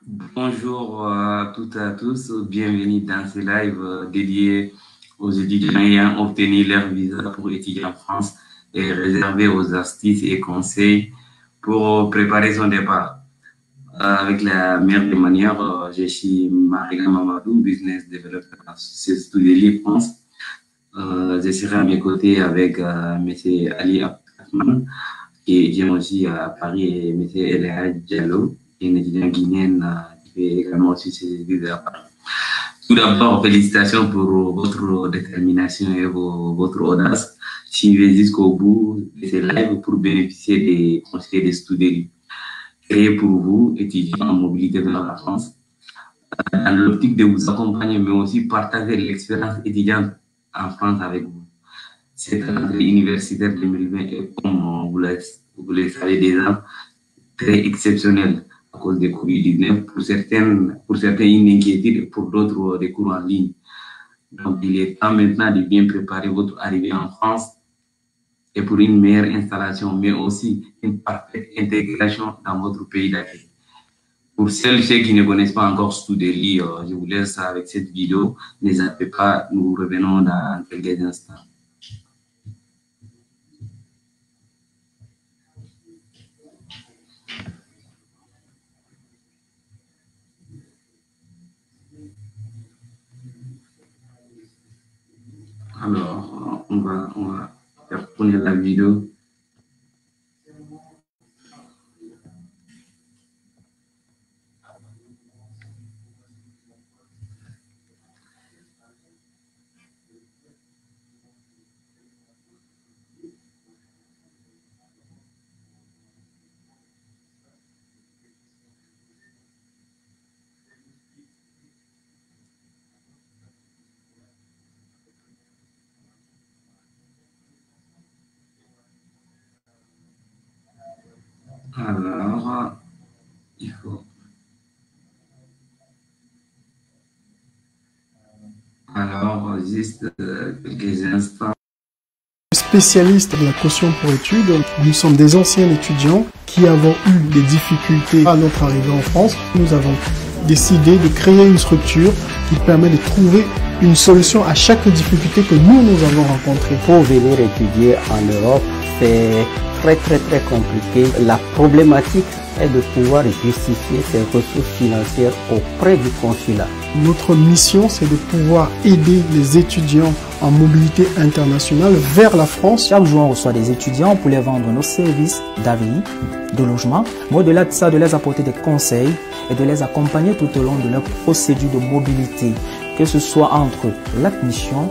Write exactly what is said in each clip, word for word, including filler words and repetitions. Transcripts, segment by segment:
Bonjour à toutes et à tous, bienvenue dans ce live euh, dédié aux étudiants ayant obtenu leur visa pour étudier en France et réservé aux astuces et conseils pour préparer son départ. Euh, avec la meilleure des manières, euh, je suis Mariga Mamadou, Business Developer associé Studeli France. Euh, je serai à mes côtés avec euh, M. Ali Abdelrahman, qui vient aussi à Paris, et M. Eléa Diallo, qui est une étudiante guinéenne euh, qui fait également aussi ses études à Paris. Tout d'abord, félicitations pour votre détermination et vos, votre audace. Suivez jusqu'au bout de ces lives pour bénéficier des conseils des students créés pour vous, étudiants en mobilité dans la France, dans l'optique de vous accompagner, mais aussi partager l'expérience étudiante en France avec vous. Cette rentrée universitaire deux mille vingt est, comme vous le, vous le savez déjà, très exceptionnelle à cause de covid dix-neuf. Pour, certaines, pour certains, une inquiétude et pour d'autres, des cours en ligne. Donc, il est temps maintenant de bien préparer votre arrivée en France et pour une meilleure installation, mais aussi une parfaite intégration dans votre pays d'accueil. Pour celles et ceux qui ne connaissent pas encore Studeli, euh, je vous laisse avec cette vidéo. N'hésitez pas, nous revenons dans quelques instants. Alors, on va, on va faire tourner la vidéo. Alors, il faut... Alors, juste euh, quelques instants. Spécialistes de la caution pour études, nous sommes des anciens étudiants qui avons eu des difficultés à notre arrivée en France. Nous avons décidé de créer une structure qui permet de trouver une solution à chaque difficulté que nous, nous avons rencontrée. Pour venir étudier en Europe, c'est très très très compliqué. La problématique est de pouvoir justifier ses ressources financières auprès du consulat. Notre mission, c'est de pouvoir aider les étudiants en mobilité internationale vers la France. Chaque jour, on reçoit des étudiants pour les vendre nos services d'A V I, de logement. Mais au-delà de ça, de les apporter des conseils et de les accompagner tout au long de leur procédure de mobilité, que ce soit entre l'admission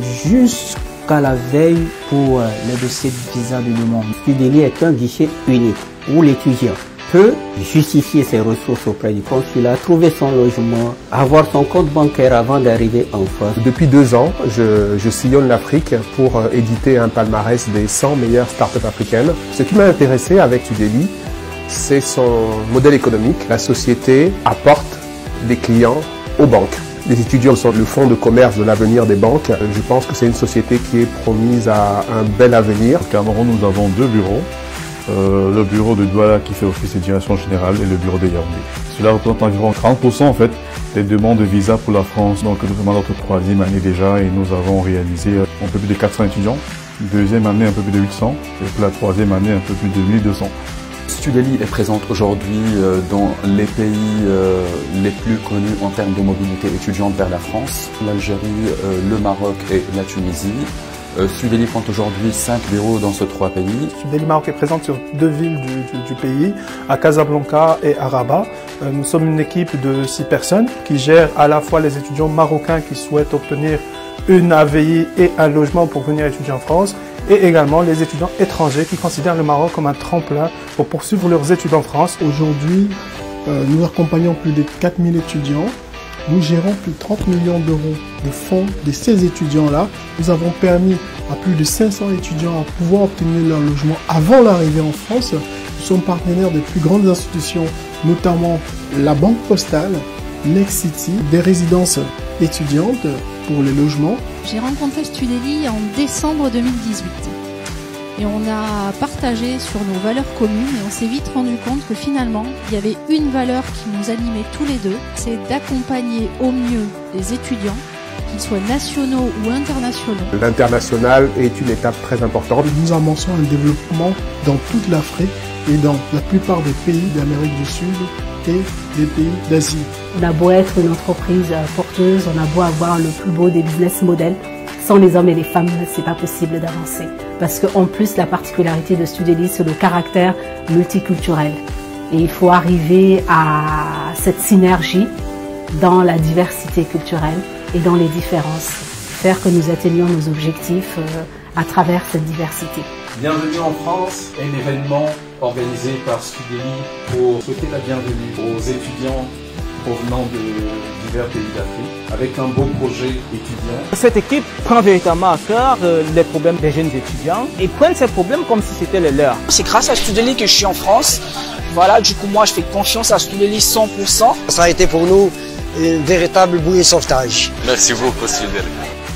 jusqu'à la veille pour les dossiers de visa de demande. Studeli est un guichet unique où l'étudiant peut justifier ses ressources auprès du consulat, trouver son logement, avoir son compte bancaire avant d'arriver en France. Depuis deux ans, je, je sillonne l'Afrique pour euh, éditer un palmarès des cent meilleures startups africaines. Ce qui m'a intéressé avec Studeli, c'est son modèle économique. La société apporte des clients aux banques. Les étudiants sont le fonds de commerce de l'avenir des banques. Je pense que c'est une société qui est promise à un bel avenir. Au Cameroun, nous avons deux bureaux. Euh, le bureau de Douala qui fait office de direction générale et le bureau de Yaoundé. Cela représente environ trente pour cent en fait des demandes de visa pour la France. Donc nous sommes dans notre troisième année déjà et nous avons réalisé un peu plus de quatre cents étudiants. Deuxième année un peu plus de huit cents et pour la troisième année un peu plus de mille deux cents. Studeli est présente aujourd'hui dans les pays les plus connus en termes de mobilité étudiante vers la France, l'Algérie, le Maroc et la Tunisie. Euh, Studeli compte aujourd'hui cinq bureaux dans ces trois pays. Studeli Maroc est présente sur deux villes du, du, du pays, à Casablanca et à Rabat. Euh, nous sommes une équipe de six personnes qui gère à la fois les étudiants marocains qui souhaitent obtenir une A V I et un logement pour venir étudier en France, et également les étudiants étrangers qui considèrent le Maroc comme un tremplin pour poursuivre leurs études en France. Aujourd'hui, euh, nous accompagnons plus de quatre mille étudiants. Nous gérons plus de trente millions d'euros de fonds de ces étudiants-là. Nous avons permis à plus de cinq cents étudiants à pouvoir obtenir leur logement avant l'arrivée en France. Nous sommes partenaires des plus grandes institutions, notamment la Banque Postale, Next City, des résidences étudiantes pour les logements. J'ai rencontré Studeli en décembre deux mille dix-huit. et on a partagé sur nos valeurs communes et on s'est vite rendu compte que finalement, il y avait une valeur qui nous animait tous les deux, c'est d'accompagner au mieux les étudiants, qu'ils soient nationaux ou internationaux. L'international est une étape très importante. Nous amorçons un développement dans toute l'Afrique et dans la plupart des pays d'Amérique du Sud et des pays d'Asie. On a beau être une entreprise porteuse, on a beau avoir le plus beau des business models, sans les hommes et les femmes, c'est pas possible d'avancer. Parce qu'en plus, la particularité de Studeli, c'est le caractère multiculturel. Et il faut arriver à cette synergie dans la diversité culturelle et dans les différences. Faire que nous atteignions nos objectifs à travers cette diversité. Bienvenue en France, un événement organisé par Studeli pour souhaiter la bienvenue aux étudiants provenant de divers pays d'Afrique, avec un beau projet étudiant. Cette équipe prend véritablement à cœur euh, les problèmes des jeunes étudiants et prennent ces problèmes comme si c'était les leurs. C'est grâce à Studeli que je suis en France. Voilà, du coup moi je fais confiance à Studeli cent pour cent. Ça a été pour nous une véritable bouée de sauvetage. Merci beaucoup Studeli.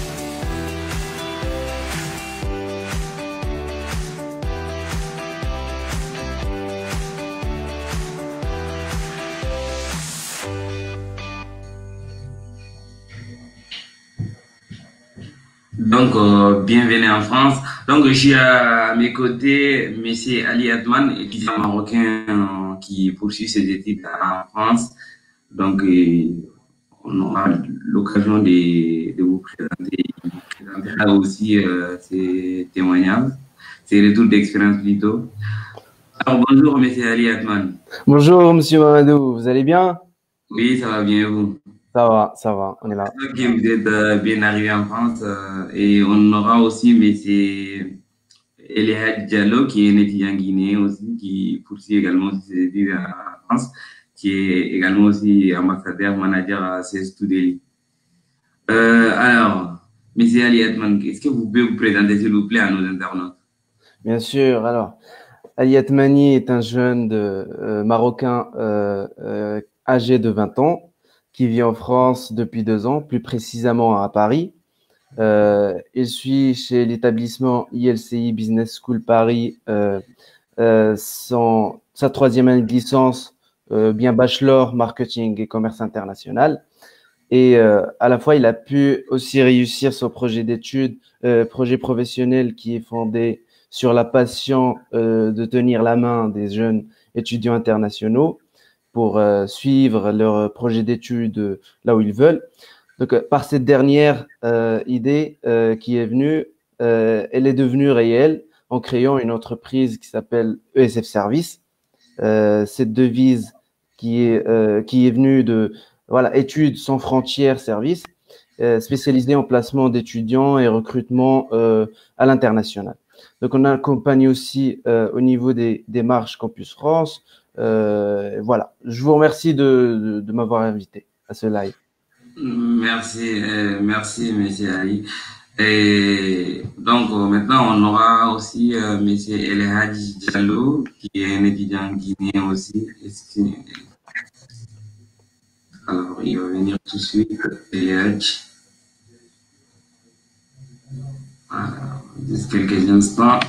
Donc, euh, bienvenue en France. Donc, je suis à mes côtés, M. Ali Atman, étudiant marocain euh, qui poursuit ses études en France. Donc, euh, on aura l'occasion de, de vous présenter, vous présenter aussi euh, ces témoignages, ces retours d'expérience plutôt. Alors, bonjour, M. Ali Atman. Bonjour, M. Mamadou, vous allez bien? Oui, ça va bien, vous? Ça va, ça va, on est là. Ok, vous êtes euh, bien arrivé en France euh, et on aura aussi M. Elihad Diallo qui est un étudiant guinéen aussi, qui poursuit également ses études en France, qui est également aussi ambassadeur, manager à C S Studeli. Euh, alors, M. Ali Atman, est-ce que vous pouvez vous présenter s'il vous plaît à nos internautes? Bien sûr, alors, Ali Atmani est un jeune de, euh, marocain euh, euh, âgé de vingt ans, qui vit en France depuis deux ans, plus précisément à Paris. Euh, il suit chez l'établissement I L C I Business School Paris euh, euh, son, sa troisième année de licence, euh, bien bachelor marketing et commerce international. Et euh, à la fois, il a pu aussi réussir son projet d'études, euh, projet professionnel qui est fondé sur la passion euh, de tenir la main des jeunes étudiants internationaux pour euh, suivre leur projet d'études euh, là où ils veulent. Donc, euh, par cette dernière euh, idée euh, qui est venue, euh, elle est devenue réelle en créant une entreprise qui s'appelle E S F Service. Euh, cette devise qui est euh, qui est venue de voilà études sans frontières service, euh, spécialisée en placement d'étudiants et recrutement euh, à l'international. Donc, on accompagne aussi euh, au niveau des démarches Campus France. Euh, voilà, je vous remercie de, de, de m'avoir invité à ce live. Merci, euh, merci, M. Ali. Et donc, euh, maintenant, on aura aussi euh, M. Elihad Diallo, qui est un étudiant guinéen aussi. Que... Alors, il va venir tout de suite. Elihad. Alors, juste quelques instants.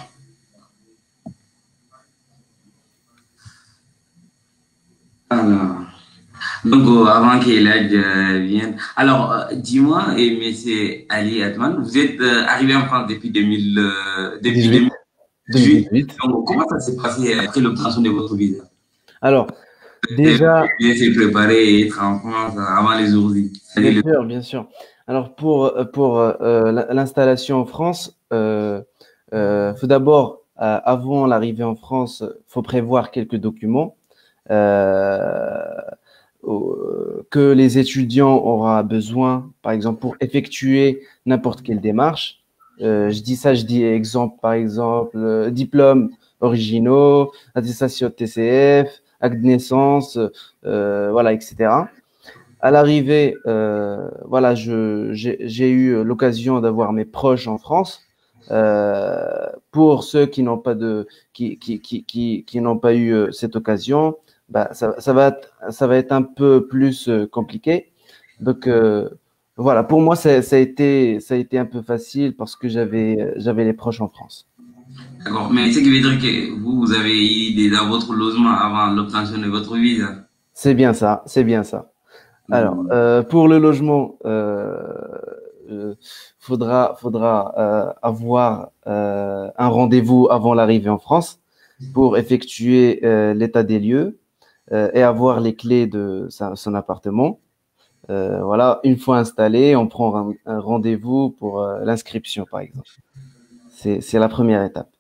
Alors, donc euh, avant qu'Elihad euh, vienne, alors euh, dis-moi, et M. Ali Atman, vous êtes euh, arrivé en France depuis deux mille, euh, depuis deux mille dix-huit. Donc, comment ça s'est passé après l'obtention de votre visa? Alors, déjà, bien s'est préparé et être en France avant les ourdis. Bien le... sûr, bien sûr. Alors pour pour euh, l'installation en France, euh, euh, faut d'abord, euh, avant l'arrivée en France, faut prévoir quelques documents. Euh, que les étudiants auront besoin, par exemple, pour effectuer n'importe quelle démarche. Euh, je dis ça, je dis exemple, par exemple, euh, diplômes originaux, attestation T C F, acte de naissance, euh, voilà, et cetera. À l'arrivée, euh, voilà, je j'ai eu l'occasion d'avoir mes proches en France. Euh, pour ceux qui n'ont pas de, qui qui qui qui, qui n'ont pas eu cette occasion, bah ça ça va être, ça va être un peu plus compliqué. Donc euh, voilà, pour moi ça, ça a été ça a été un peu facile parce que j'avais j'avais les proches en France. D'accord, mais ce qui veut dire que vous, vous avez eu déjà votre logement avant l'obtention de votre visa. C'est bien ça, c'est bien ça. Alors, euh, pour le logement, euh, euh, faudra, faudra euh, avoir euh, un rendez-vous avant l'arrivée en France pour effectuer euh, l'état des lieux euh, et avoir les clés de sa, son appartement. Euh, voilà, une fois installé, on prend un, un rendez-vous pour euh, l'inscription, par exemple. C'est, c'est la première étape.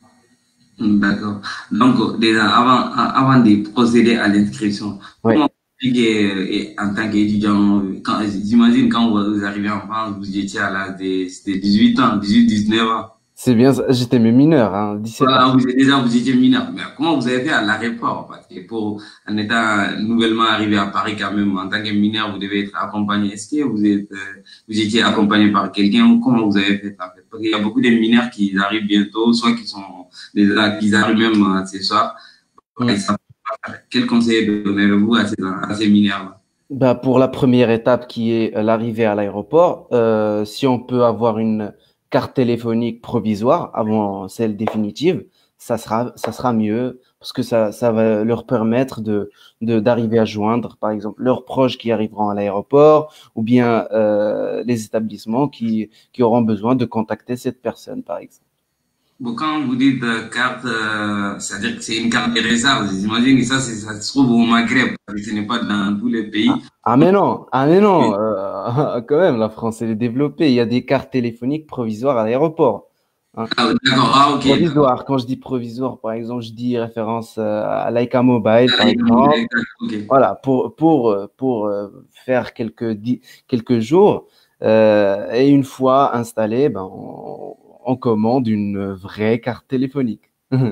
D'accord. Donc, déjà, avant, avant de procéder à l'inscription, ouais. comment vous expliquez, en tant qu'étudiant, quand, j'imagine quand vous arrivez en France, vous étiez à l'âge de dix-huit ans, dix-huit, dix-neuf ans. C'est bien ça. J'étais même mineur, hein, dix-sept voilà, ans. Vous étiez déjà, vous étiez mineur. Mais comment vous avez fait à l'aéroport? Parce que pour, en étant nouvellement arrivé à Paris quand même, en tant que mineur, vous devez être accompagné. Est-ce que vous êtes, euh, vous étiez accompagné par quelqu'un? Comment vous avez fait, en fait? Parce qu'il y a beaucoup de mineurs qui arrivent bientôt, soit qui sont déjà, qui arrivent même euh, ce soir. Mm. Quel conseil donnez-vous à ces, à ces mineurs-là? Bah, pour la première étape qui est l'arrivée à l'aéroport, euh, si on peut avoir une carte téléphonique provisoire avant celle définitive, ça sera, ça sera mieux parce que ça, ça va leur permettre de, de, d'arriver à joindre, par exemple, leurs proches qui arriveront à l'aéroport ou bien euh, les établissements qui, qui auront besoin de contacter cette personne, par exemple. Bon, quand vous dites euh, carte, euh, c'est-à-dire que c'est une carte de réserve. J'imagine que ça, ça se trouve au Maghreb, parce que ce n'est pas dans tous les pays. Ah, ah mais non, ah mais non, euh, quand même, la France elle est développée. Il y a des cartes téléphoniques provisoires à l'aéroport. Hein. Ah, d'accord, ah, ok. Provisoire. Quand je dis provisoire, par exemple, je dis référence à Laika Mobile, par exemple. Okay. Voilà, pour pour pour faire quelques quelques jours euh, et une fois installé, ben on, on commande une vraie carte téléphonique.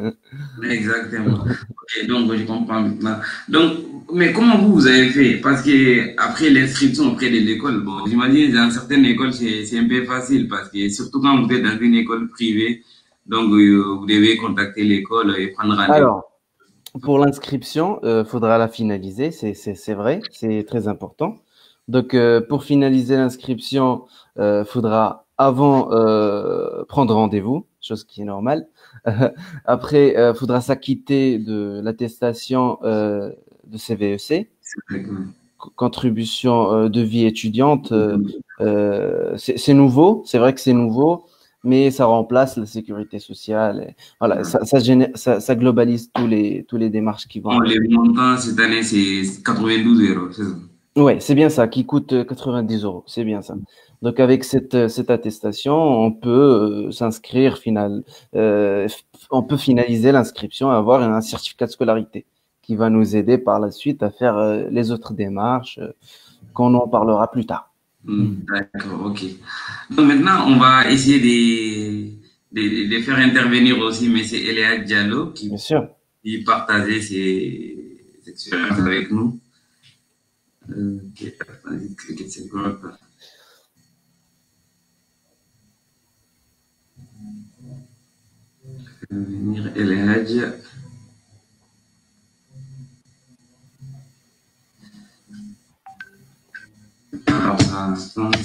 Exactement. Ok, donc je comprends maintenant. Donc, mais comment vous, vous avez fait? Parce que après l'inscription auprès de l'école, bon, j'imagine dans certaines écoles c'est c'est un peu facile parce que surtout quand vous êtes dans une école privée, donc euh, vous devez contacter l'école et prendre rendez-vous. Alors, pour l'inscription, il euh, faudra la finaliser, c'est c'est c'est vrai, c'est très important. Donc, euh, pour finaliser l'inscription, il euh, faudra avant euh, prendre rendez-vous, chose qui est normale. Après, il euh, faudra s'acquitter de l'attestation euh, de C V E C, contribution euh, de vie étudiante. Euh, euh, c'est nouveau, c'est vrai que c'est nouveau, mais ça remplace la sécurité sociale. Et, voilà, ça, ça, génère, ça, ça globalise tous les tous les démarches qui vont. Bon, les montants cette année c'est quatre-vingt-douze euros, c'est ça? Ouais, c'est bien ça, qui coûte quatre-vingt-dix euros, c'est bien ça. Donc avec cette cette attestation, on peut euh, s'inscrire final, euh, on peut finaliser l'inscription et avoir un certificat de scolarité qui va nous aider par la suite à faire euh, les autres démarches euh, qu'on en parlera plus tard. Mmh, d'accord, ok. Donc maintenant, on va essayer de de, de faire intervenir aussi M. Eléa Diallo qui, bien sûr, qui partageait ses expériences avec nous. Euh, okay. Venir El Hadj. Alors, ça, ça va.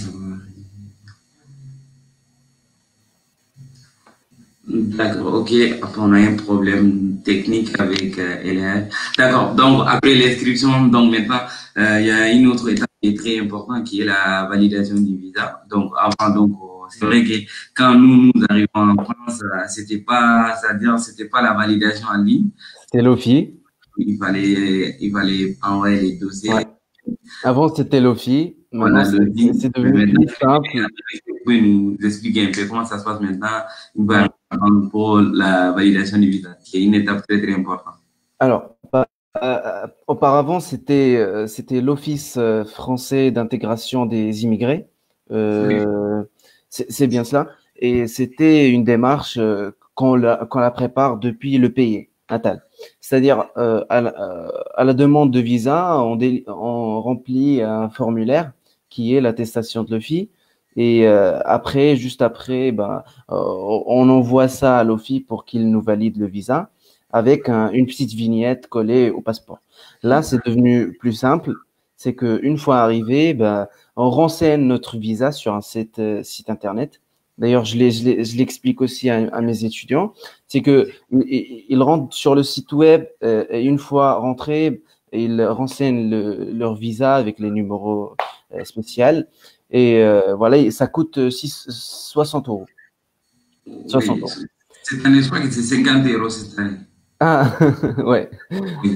D'accord, ok. Après, on a un problème technique avec euh, El Hadj. D'accord, donc après l'inscription, donc maintenant, euh, il y a une autre étape qui est très importante qui est la validation du visa. Donc, avant, donc, c'est vrai que quand nous, nous arrivons en France, c'était pas, c'est-à-dire, c'était pas la validation en ligne. C'était l'OFI. Il fallait, il fallait envoyer les dossiers. Ouais. Avant, c'était l'OFI. Voilà, c'est c'est devenu plus simple. Vous pouvez nous expliquer un peu comment ça se passe maintenant pour la validation du visa, qui est une étape très, très importante. Alors, euh, auparavant, c'était euh, c'était l'Office français d'intégration des immigrés. Euh, oui. C'est bien cela. Et c'était une démarche euh, qu'on la, qu'on la prépare depuis le pays natal. C'est-à-dire, euh, à, la, à la demande de visa, on, dé, on remplit un formulaire qui est l'attestation de l'OFI. Et euh, après, juste après, ben, euh, on envoie ça à l'OFI pour qu'il nous valide le visa avec un, une petite vignette collée au passeport. Là, c'est devenu plus simple. C'est qu'une fois arrivé, ben, on renseigne notre visa sur un site, euh, site internet D'ailleurs, je l'ai- je l'ai- je l'explique aussi à, à mes étudiants, c'est que ils ils rentrent sur le site web euh, et une fois rentrés, ils renseignent le- leur visa avec les numéros euh, spéciaux et euh, voilà, et ça coûte euh, six- soixante euros. soixante Oui, euros. cette année, je crois que c'est cinquante euros cette année. Ah, ouais. Oui.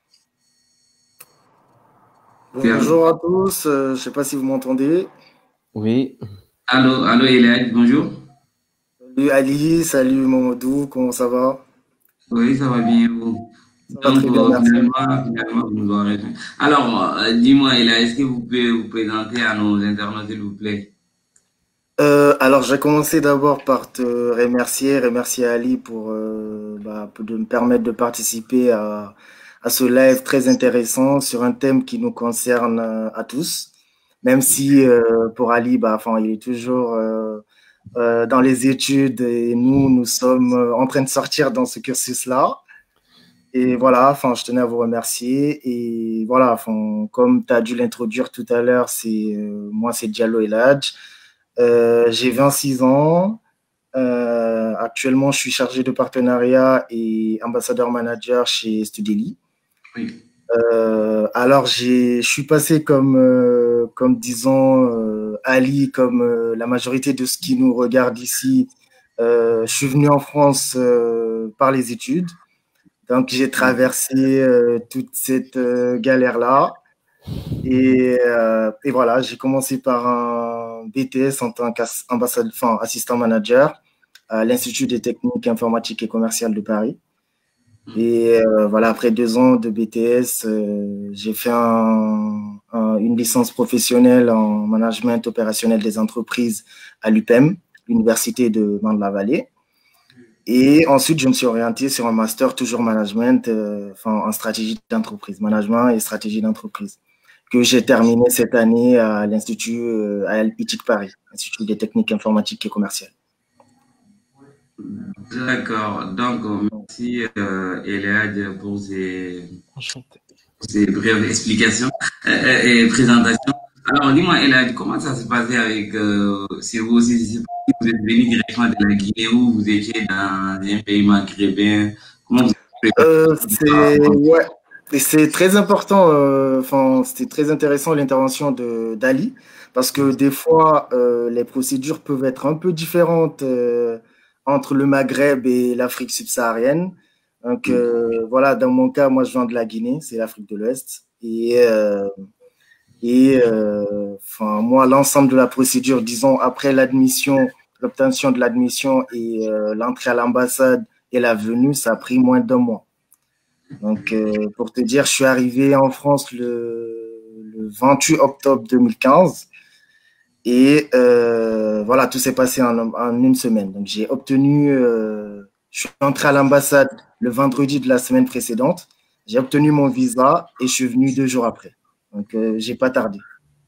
Bonjour à tous, euh, je ne sais pas si vous m'entendez. Oui. Allô, allô, Eliade, bonjour. Salut Ali, salut Momodou, comment ça va? Oui, ça va bien, vous. Ça va Donc, très bien, euh, merci. finalement, finalement, vous nous aurez fait. Alors, euh, dis-moi, Eliade, est-ce que vous pouvez vous présenter à nos internautes, s'il vous plaît? Euh, alors, je vais commencer d'abord par te remercier, remercier Ali pour, euh, bah, pour de me permettre de participer à, à ce live très intéressant sur un thème qui nous concerne euh, à tous. Même si euh, pour Ali, bah, enfin, il est toujours euh, euh, dans les études et nous, nous sommes euh, en train de sortir dans ce cursus-là. Et voilà, enfin, je tenais à vous remercier. Et voilà, enfin, comme tu as dû l'introduire tout à l'heure, c'est euh, moi, c'est Diallo Eladj. Euh, j'ai vingt-six ans. Euh, actuellement, je suis chargé de partenariat et ambassadeur manager chez Studeli. Oui. Euh, alors, j'ai, je suis passé comme, euh, comme disons, euh, Ali, comme euh, la majorité de ce qui nous regarde ici. Euh, je suis venu en France euh, par les études. Donc, j'ai traversé euh, toute cette euh, galère-là. Et, euh, et voilà, j'ai commencé par un B T S en tant qu'ambassadeur, enfin, assistant manager à l'Institut des techniques informatiques et commerciales de Paris. Et euh, voilà, après deux ans de B T S, euh, j'ai fait un, un, une licence professionnelle en management opérationnel des entreprises à l'U P E M, l'Université de Marne-la-Vallée. Et ensuite, je me suis orienté sur un master toujours management, euh, enfin, en stratégie d'entreprise, management et stratégie d'entreprise, que j'ai terminé cette année à l'Institut, euh, à l'I T I C Paris, Institut des techniques informatiques et commerciales. D'accord. Donc, euh, merci, euh, Eliade, pour ces, ces brèves explications euh, et présentations. Alors, dis-moi, Eliade, comment ça se passait avec, euh, si vous aussi, si vous êtes venu directement de la Guinée ou vous étiez dans un pays maghrébin, comment vous avez euh, c'est, ouais, et c'est très important, euh, enfin, c'était très intéressant l'intervention de d'Ali, parce que des fois, euh, les procédures peuvent être un peu différentes euh, entre le Maghreb et l'Afrique subsaharienne. Donc, euh, voilà, dans mon cas, moi, je viens de la Guinée, c'est l'Afrique de l'Ouest. Et, euh, et euh, enfin, moi, l'ensemble de la procédure, disons, après l'admission, l'obtention de l'admission et euh, l'entrée à l'ambassade et la venue, ça a pris moins d'un mois. Donc, euh, pour te dire, je suis arrivé en France le, le vingt-huit octobre deux mille quinze. Et euh, voilà, tout s'est passé en, en une semaine. Donc, j'ai obtenu, euh, je suis entré à l'ambassade le vendredi de la semaine précédente. J'ai obtenu mon visa et je suis venu deux jours après. Donc, euh, j'ai pas tardé.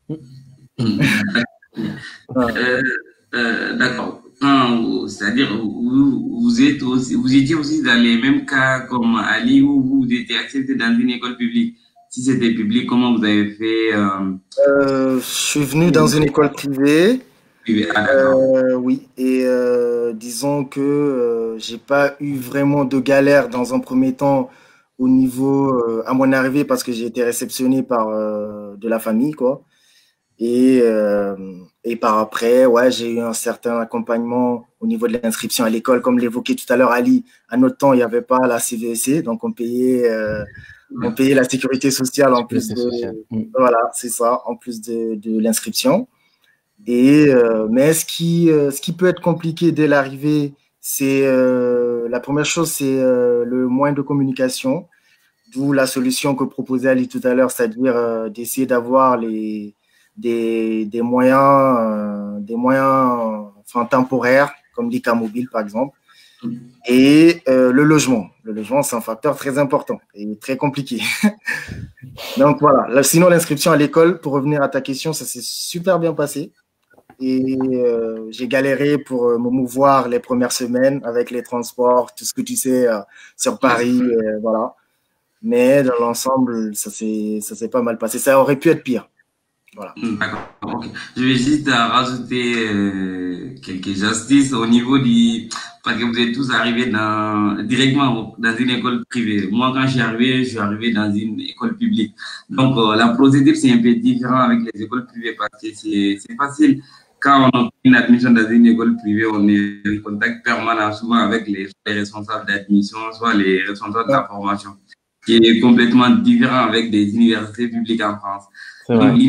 euh, euh, D'accord. C'est-à-dire, vous, vous, êtes aussi, vous étiez aussi dans les mêmes cas comme Ali où vous étiez accepté dans une école publique. Si c'était public, comment vous avez fait euh... Euh, Je suis venu dans une école privée. Euh, oui, et euh, disons que euh, j'ai pas eu vraiment de galère dans un premier temps au niveau euh, à mon arrivée parce que j'ai été réceptionné par euh, de la famille, quoi. Et, euh, et par après, ouais, j'ai eu un certain accompagnement au niveau de l'inscription à l'école. Comme l'évoquait tout à l'heure Ali, à notre temps, il n'y avait pas la C V S C, donc on payait, euh, on payait la sécurité sociale en plus de, voilà, c'est ça, en plus de, de l'inscription. Et euh, mais ce qui, euh, ce qui peut être compliqué dès l'arrivée, c'est euh, la première chose, c'est euh, le moyen de communication, d'où la solution que proposait Ali tout à l'heure, c'est-à-dire euh, d'essayer d'avoir les Des, des moyens, euh, des moyens enfin, temporaires, comme l'I C A mobile par exemple, et euh, le logement. Le logement, c'est un facteur très important et très compliqué. Donc voilà, sinon l'inscription à l'école, pour revenir à ta question, ça s'est super bien passé. Et euh, j'ai galéré pour me mouvoir les premières semaines avec les transports, tout ce que tu sais, euh, sur Paris, euh, voilà. Mais dans l'ensemble, ça s'est ça s'est pas mal passé. Ça aurait pu être pire. Voilà. D'accord. Okay. Je vais juste rajouter euh, quelques astuces au niveau du... Parce que vous êtes tous arrivés dans, directement dans une école privée. Moi, quand je suis arrivé, je suis arrivé dans une école publique. Donc, euh, la procédure, c'est un peu différent avec les écoles privées parce que c'est facile. Quand on a une admission dans une école privée, on est en contact permanent souvent avec les, les responsables d'admission, soit les responsables de la formation, qui est complètement différent avec des universités publiques en France. Donc,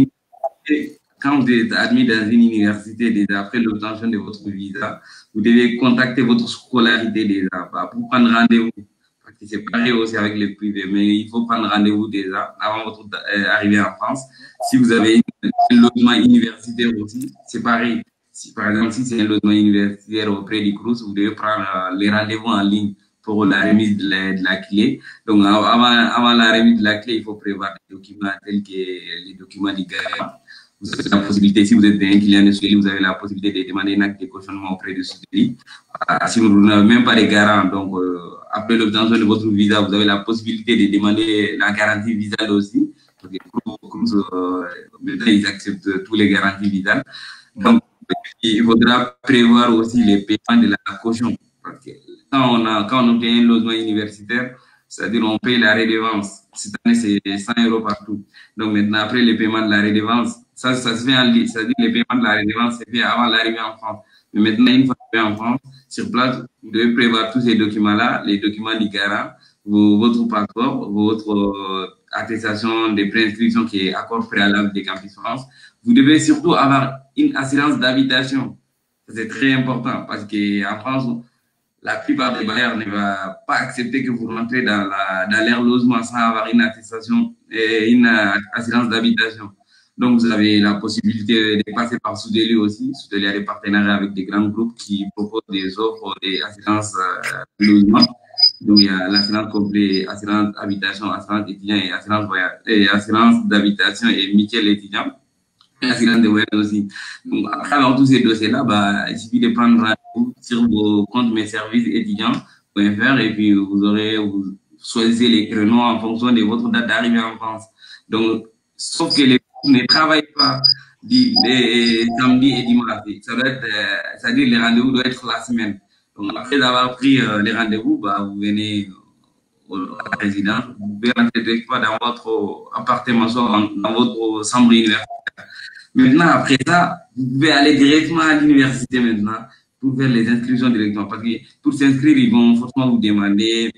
quand vous êtes admis dans une université, déjà après l'obtention de votre visa, vous devez contacter votre scolarité déjà pour prendre rendez-vous. Parce que c'est pareil aussi avec les privés, mais il faut prendre rendez-vous déjà avant votre euh, arrivée en France. Si vous avez un logement universitaire aussi, c'est pareil. Si, par exemple, si c'est un logement universitaire auprès du Crous, vous devez prendre euh, les rendez-vous en ligne pour la remise de la, de la clé. Donc, avant, avant la remise de la clé, il faut prévoir des documents tels que les documents du garant. Vous avez la possibilité, si vous êtes un client de Soudeli, vous avez la possibilité de demander un acte de cautionnement auprès de Soudeli. Euh, si vous n'avez même pas de garant, donc euh, après l'obtention de votre visa, vous avez la possibilité de demander la garantie visale aussi. Parce que euh, maintenant, ils acceptent tous les garanties visales. Donc, il faudra prévoir aussi les paiements de la caution. Parce que quand on, a, quand on obtient un logement universitaire, c'est-à-dire on paye la redevance. Cette année, c'est cent euros partout. Donc maintenant, après le paiement de la redevance, ça, ça se fait en ligne. C'est-à-dire le paiement de la redevance se fait avant l'arrivée en France. Mais maintenant, une fois arrivé en France, sur place, vous devez prévoir tous ces documents-là, les documents du garant, votre passeport, votre euh, attestation de préinscription qui est accord préalable des Campus France. Vous devez surtout avoir une assurance d'habitation. C'est très important parce qu'en France, la plupart des bailleurs ne vont pas accepter que vous rentrez dans, la, dans leur logement sans avoir une attestation et une assurance d'habitation. Donc, vous avez la possibilité de passer par Soudeli aussi. Soudeli a des partenariats avec des grands groupes qui proposent des offres, des assurances euh, de logement. Donc, il y a l'assurance complète, assurance habitation, assurance étudiant et assurance voyage, et assurance d'habitation et mutuelle étudiant. Assurance de voyage aussi. Donc, à travers tous ces dossiers-là, bah, il suffit de prendre rendez-vous sur vos comptes mes services étudiants point F R et puis vous aurez, vous choisissez les créneaux en fonction de votre date d'arrivée en France. Donc, sauf que les ne travaillent pas les samedis et dimanches. Ça doit être, euh, c'est-à-dire les rendez-vous doivent être la semaine. Donc, après avoir pris euh, les rendez-vous, bah, vous venez au, à la résidence, vous pouvez rentrer directement dans votre appartement, soit dans, dans votre chambre universitaire. Maintenant, après ça, vous pouvez aller directement à l'université maintenant pour faire les inscriptions directement. Parce que pour s'inscrire, ils vont forcément vous demander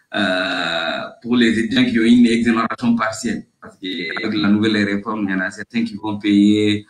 euh, pour les étudiants qui ont une exonération partielle. Parce qu'avec la nouvelle réforme, il y en a certains qui vont payer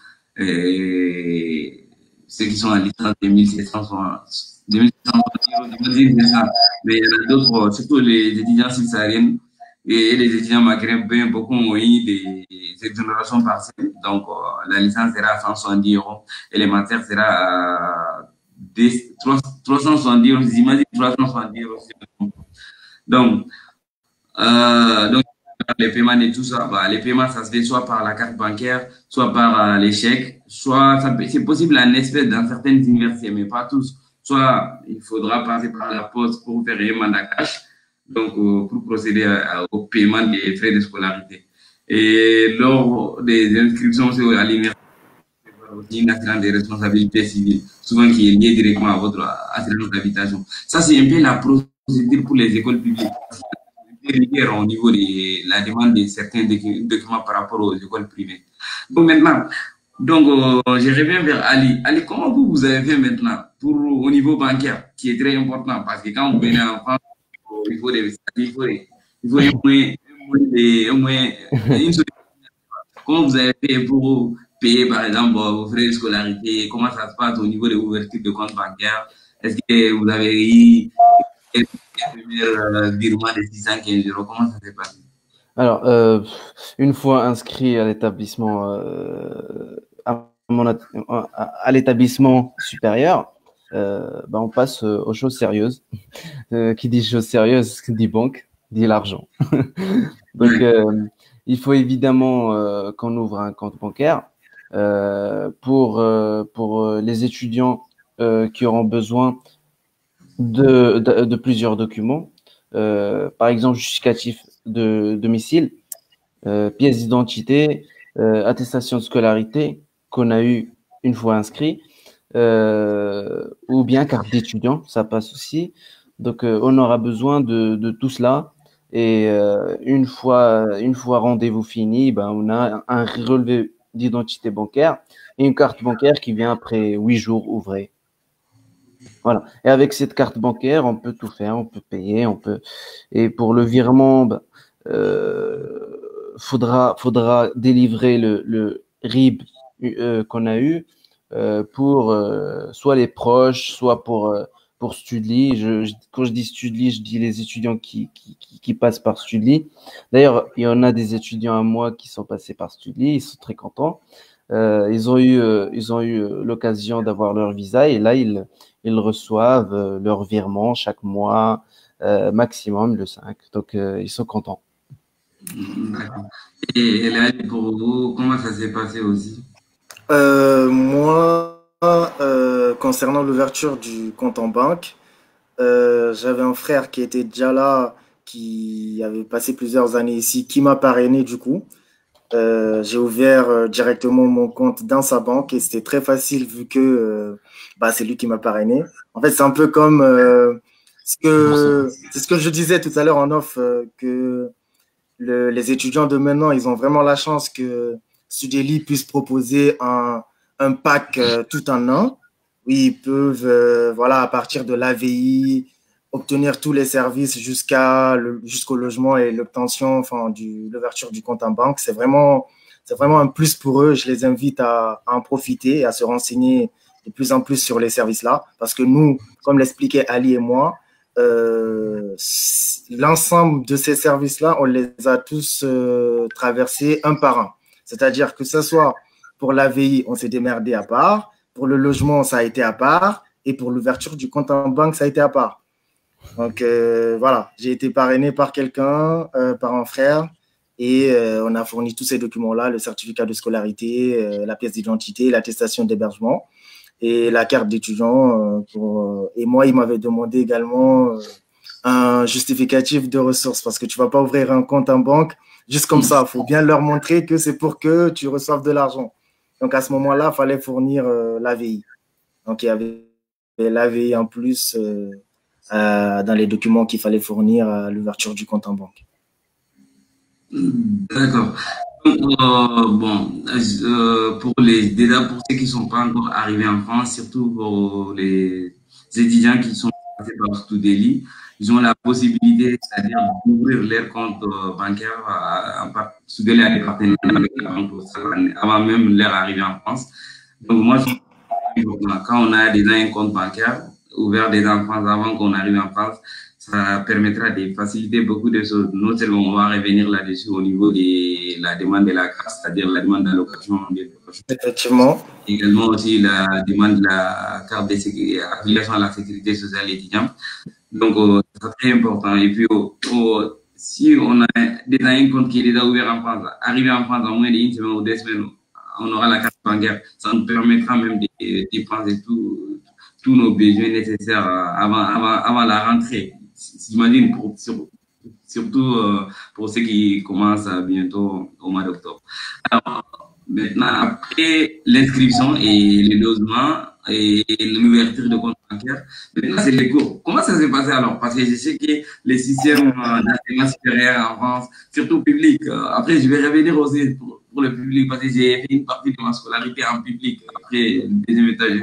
euh, ceux qui sont en licence de mille sept cents euros. Mais il y en a d'autres, surtout les étudiants subsahariens et les étudiants maghrébins, beaucoup ont eu des exonérations partielles. Donc, euh, la licence sera à cent soixante-dix euros et les matières sera à trois cent soixante-dix euros. J'imagine trois cent soixante-dix euros. Donc, euh, donc, les paiements et tout ça, bah, les paiements, ça se fait soit par la carte bancaire, soit par euh, les chèques, soit c'est possible en espèces dans certaines universités, mais pas tous. Soit il faudra passer par la poste pour faire un mandat cash, donc euh, pour procéder à, à, au paiement des frais de scolarité. Et lors des inscriptions à l'université, aussi une assurance des responsabilités civiles, souvent qui est liée directement à votre assurance d'habitation. Ça, c'est un peu la procédure pour les écoles publiques. Au niveau de la demande de certains documents par rapport aux écoles privées. Donc maintenant, donc, euh, je reviens vers Ali. Ali, comment vous, vous avez fait maintenant pour, au niveau bancaire, qui est très important, parce que quand vous venez en France, il faut des, il faut, il faut un moins, un moins, une solution. Comment vous avez fait pour payer, par exemple, vos frais de scolarité? Comment ça se passe au niveau de l'ouverture de compte bancaire? Est-ce que vous avez eu le premier virement de six cent quinze euros? Comment ça s'est passé? Alors, euh, une fois inscrit à l'établissement, euh, à, mon, à, à l'établissement supérieur, euh, ben on passe aux choses sérieuses. Euh, qui dit choses sérieuses dit banque, dit l'argent. Donc, euh, il faut évidemment euh, qu'on ouvre un compte bancaire euh, pour euh, pour les étudiants euh, qui auront besoin de de, de plusieurs documents. Euh, par exemple, justificatif de domicile, euh, pièce d'identité, euh, attestation de scolarité qu'on a eu une fois inscrit, euh, ou bien carte d'étudiant, ça passe aussi. Donc, euh, on aura besoin de, de tout cela. Et euh, une fois, une fois rendez-vous fini, ben, on a un relevé d'identité bancaire et une carte bancaire qui vient après huit jours ouvrés. Voilà. Et avec cette carte bancaire, on peut tout faire, on peut payer, on peut. Et pour le virement, ben, euh, faudra, faudra délivrer le, le R I B euh, qu'on a eu euh, pour euh, soit les proches, soit pour euh, pour Studly. Je, je, quand je dis Studly, je dis les étudiants qui, qui, qui, qui passent par Studly. D'ailleurs, il y en a des étudiants à moi qui sont passés par Studly, ils sont très contents. Euh, ils ont eu, euh, ils ont eu l'occasion d'avoir leur visa et là, ils, ils reçoivent euh, leur virement chaque mois, euh, maximum le cinq. Donc, euh, ils sont contents. D'accord. Et là, pour vous, comment ça s'est passé aussi? euh, Moi, euh, concernant l'ouverture du compte en banque, euh, j'avais un frère qui était déjà là, qui avait passé plusieurs années ici, qui m'a parrainé du coup. Euh, j'ai ouvert euh, directement mon compte dans sa banque et c'était très facile vu que euh, bah, c'est lui qui m'a parrainé. En fait, c'est un peu comme euh, ce que c'est ce que je disais tout à l'heure en off, euh, que le, les étudiants de maintenant, ils ont vraiment la chance que Studly puisse proposer un, un pack euh, tout en un. Oui, ils peuvent, euh, voilà, à partir de l'A V I, obtenir tous les services jusqu'à le, jusqu'au logement et l'obtention, enfin, du, l'ouverture du compte en banque. C'est vraiment, c'est vraiment un plus pour eux. Je les invite à, à en profiter et à se renseigner de plus en plus sur les services-là. Parce que nous, comme l'expliquait Ali et moi, euh, l'ensemble de ces services-là, on les a tous euh, traversés un par un. C'est-à-dire que ce soit pour l'A V I, on s'est démerdé à part. Pour le logement, ça a été à part. Et pour l'ouverture du compte en banque, ça a été à part. Donc euh, voilà, j'ai été parrainé par quelqu'un, euh, par un frère, et euh, on a fourni tous ces documents-là, le certificat de scolarité, euh, la pièce d'identité, l'attestation d'hébergement et la carte d'étudiant. Euh, pour, euh, et moi, il m'avait demandé également euh, un justificatif de ressources parce que tu ne vas pas ouvrir un compte en banque juste comme ça. Il faut bien leur montrer que c'est pour que tu reçoives de l'argent. Donc à ce moment-là, il fallait fournir euh, l'A V I. Donc il y avait l'A V I en plus euh, Euh, dans les documents qu'il fallait fournir à l'ouverture du compte en banque. D'accord. Euh, bon, euh, pour les déjà pour ceux qui ne sont pas encore arrivés en France, surtout pour les étudiants qui sont passés par Studly, ils ont la possibilité, c'est-à-dire d'ouvrir leur compte bancaire. Studly a des partenariats avec la banque avant même leur arrivée en France. Donc moi, quand on a déjà un compte bancaire ouvert des enfants avant qu'on arrive en France, ça permettra de faciliter beaucoup de choses. Non seulement on va revenir là-dessus au niveau de la demande de la carte, c'est-à-dire la demande d'allocation. Effectivement. Également aussi la demande de la carte de sécurité, affiliation à la sécurité sociale étudiante. Donc, euh, c'est très important. Et puis, oh, oh, si on a déjà un compte qui est déjà ouvert en France, arrivé en France en moins d'une semaine ou deux semaines, on aura la carte bancaire. Ça nous permettra même de dépenser tout. tous nos besoins nécessaires avant, avant, avant la rentrée. J'imagine, pour, sur, surtout euh, pour ceux qui commencent bientôt au mois d'octobre. Alors, maintenant, après l'inscription et le logement et l'ouverture de compte bancaire, maintenant, c'est les cours. Comment ça s'est passé alors? Parce que je sais que les systèmes d'enseignement supérieur en France, surtout public, euh, après, je vais revenir aussi pour, pour le public parce que j'ai fait une partie de ma scolarité en public. Après, le deuxième étage,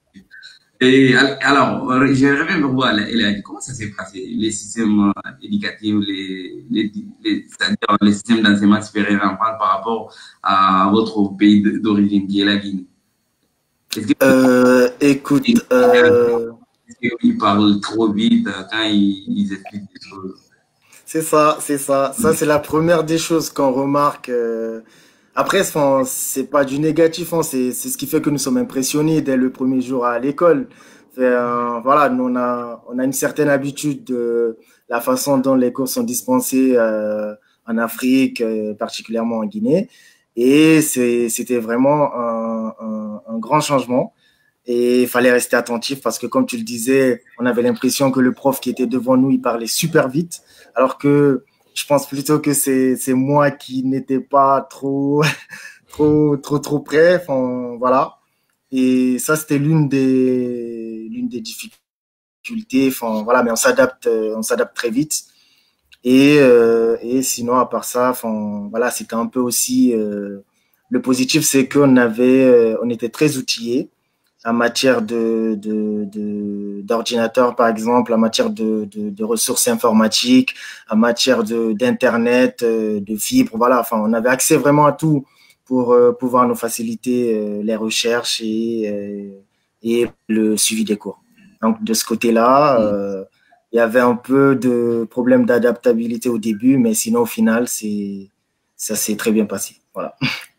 et alors, je reviens vers vous, Elia. Comment ça s'est passé, les systèmes éducatifs, les, les, les, c'est-à-dire les systèmes d'enseignement supérieur en France par rapport à votre pays d'origine, qui est la Guinée? Est-ce que euh, écoute, euh... est-ce qu'ils parlent trop vite quand ils, ils expliquent des choses? C'est ça, c'est ça. Ça, c'est la première des choses qu'on remarque. Euh... Après, enfin, c'est pas du négatif, hein, c'est c'est ce qui fait que nous sommes impressionnés dès le premier jour à l'école. Euh, voilà, nous on a on a une certaine habitude de la façon dont les cours sont dispensés euh, en Afrique, euh, particulièrement en Guinée, et c'est c'était vraiment un, un, un grand changement. Et il fallait rester attentif parce que, comme tu le disais, on avait l'impression que le prof qui était devant nous, il parlait super vite, alors que je pense plutôt que c'est c'est moi qui n'étais pas trop trop trop trop prêt. Enfin, voilà. Et ça, c'était l'une des, l'une des difficultés. Enfin, voilà, mais on s'adapte, on s'adapte très vite. Et, euh, et sinon, à part ça, enfin, voilà, c'était un peu aussi euh, le positif, c'est qu'on avait, euh, on était très outillés en matière de, de, de, d'ordinateur, par exemple, en matière de, de, de ressources informatiques, en matière de, d'internet, euh, de fibres, voilà. Enfin, on avait accès vraiment à tout pour euh, pouvoir nous faciliter euh, les recherches et, euh, et le suivi des cours. Donc, de ce côté-là, euh, il y avait un peu de problème d'adaptabilité au début, mais sinon, au final, c'est, ça s'est très bien passé. Voilà.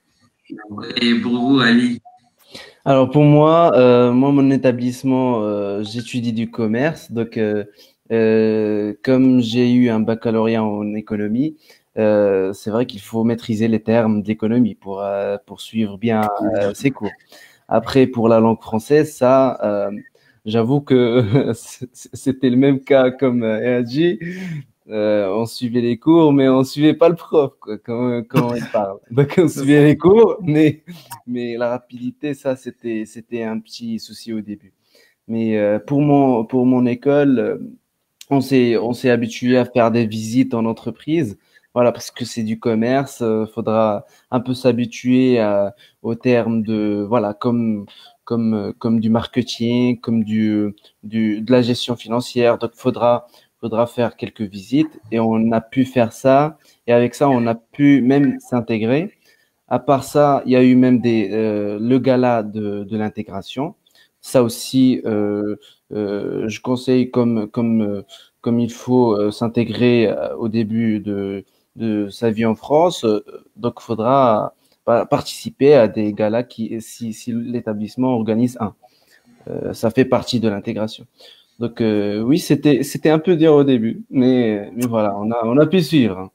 Et pour vous, Ali? Alors pour moi, euh, moi mon établissement, euh, j'étudie du commerce. Donc euh, euh, comme j'ai eu un baccalauréat en économie, euh, c'est vrai qu'il faut maîtriser les termes d'économie pour euh, pour suivre bien euh, ses cours. Après pour la langue française, ça, euh, j'avoue que c'était le même cas comme E A J. Euh, on suivait les cours, mais on suivait pas le prof, quoi, quand, quand il parle. Donc, on suivait les cours, mais, mais la rapidité, ça, c'était, c'était un petit souci au début. Mais euh, pour mon, pour mon école, euh, on s'est, on s'est habitué à faire des visites en entreprise. Voilà, parce que c'est du commerce, euh, faudra un peu s'habituer à, aux termes de, voilà, comme, comme, comme du marketing, comme du, du, de la gestion financière. Donc, faudra, faudra faire quelques visites et on a pu faire ça. Et avec ça, on a pu même s'intégrer. À part ça, il y a eu même des, euh, le gala de, de l'intégration. Ça aussi, euh, euh, je conseille comme, comme, euh, comme il faut euh, s'intégrer euh, au début de, de sa vie en France. Euh, donc, il faudra bah, participer à des galas qui, si, si l'établissement organise un. Euh, ça fait partie de l'intégration. Donc euh, oui, c'était c'était un peu dur au début, mais mais voilà, on a on a pu suivre.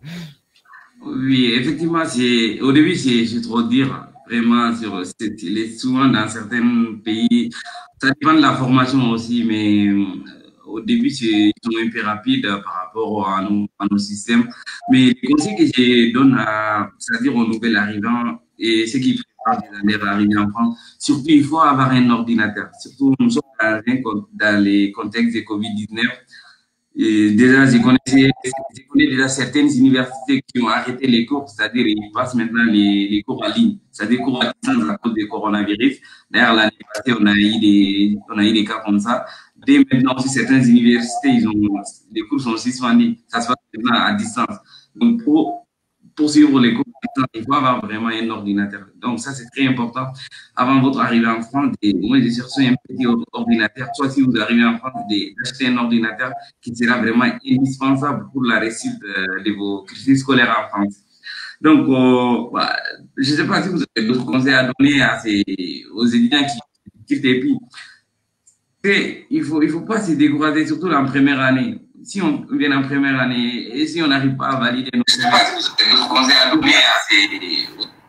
Oui, effectivement, c'est au début, c'est c'est trop dire vraiment sur c'est les souvent dans certains pays, ça dépend de la formation aussi, mais euh, au début, c'est ils sont un peu rapides par rapport à nos à nos systèmes. Mais les conseils que je donne à, c'est-à-dire aux nouveaux arrivants et ceux qui préparent des années à arriver en France, surtout il faut avoir un ordinateur. Surtout nous sommes dans, un, dans les contextes de Covid dix-neuf. Et déjà, je connaissais, je connais déjà certaines universités qui ont arrêté les cours, c'est-à-dire ils passent maintenant les, les cours en ligne, c'est-à-dire cours à distance à cause du coronavirus. D'ailleurs, l'année passée, on a eu des, on a eu des cas comme ça. Dès maintenant, aussi, certaines universités, ils ont, les cours sont suspendus. Ça se passe maintenant à distance. Donc, pour poursuivre les cours, il faut avoir vraiment un ordinateur. Donc, ça, c'est très important. Avant votre arrivée en France, au moins de chercher un petit ordinateur. Soit si vous arrivez en France, d'acheter un ordinateur qui sera vraiment indispensable pour la réussite de vos cursus scolaires en France. Donc, euh, bah, je ne sais pas si vous avez d'autres conseils à donner à ces, aux étudiants qui quittent les pays. Il ne faut, il faut pas se décourager, surtout en première année. Si on vient en première année et si on n'arrive pas à valider nos conseils à donner à ces...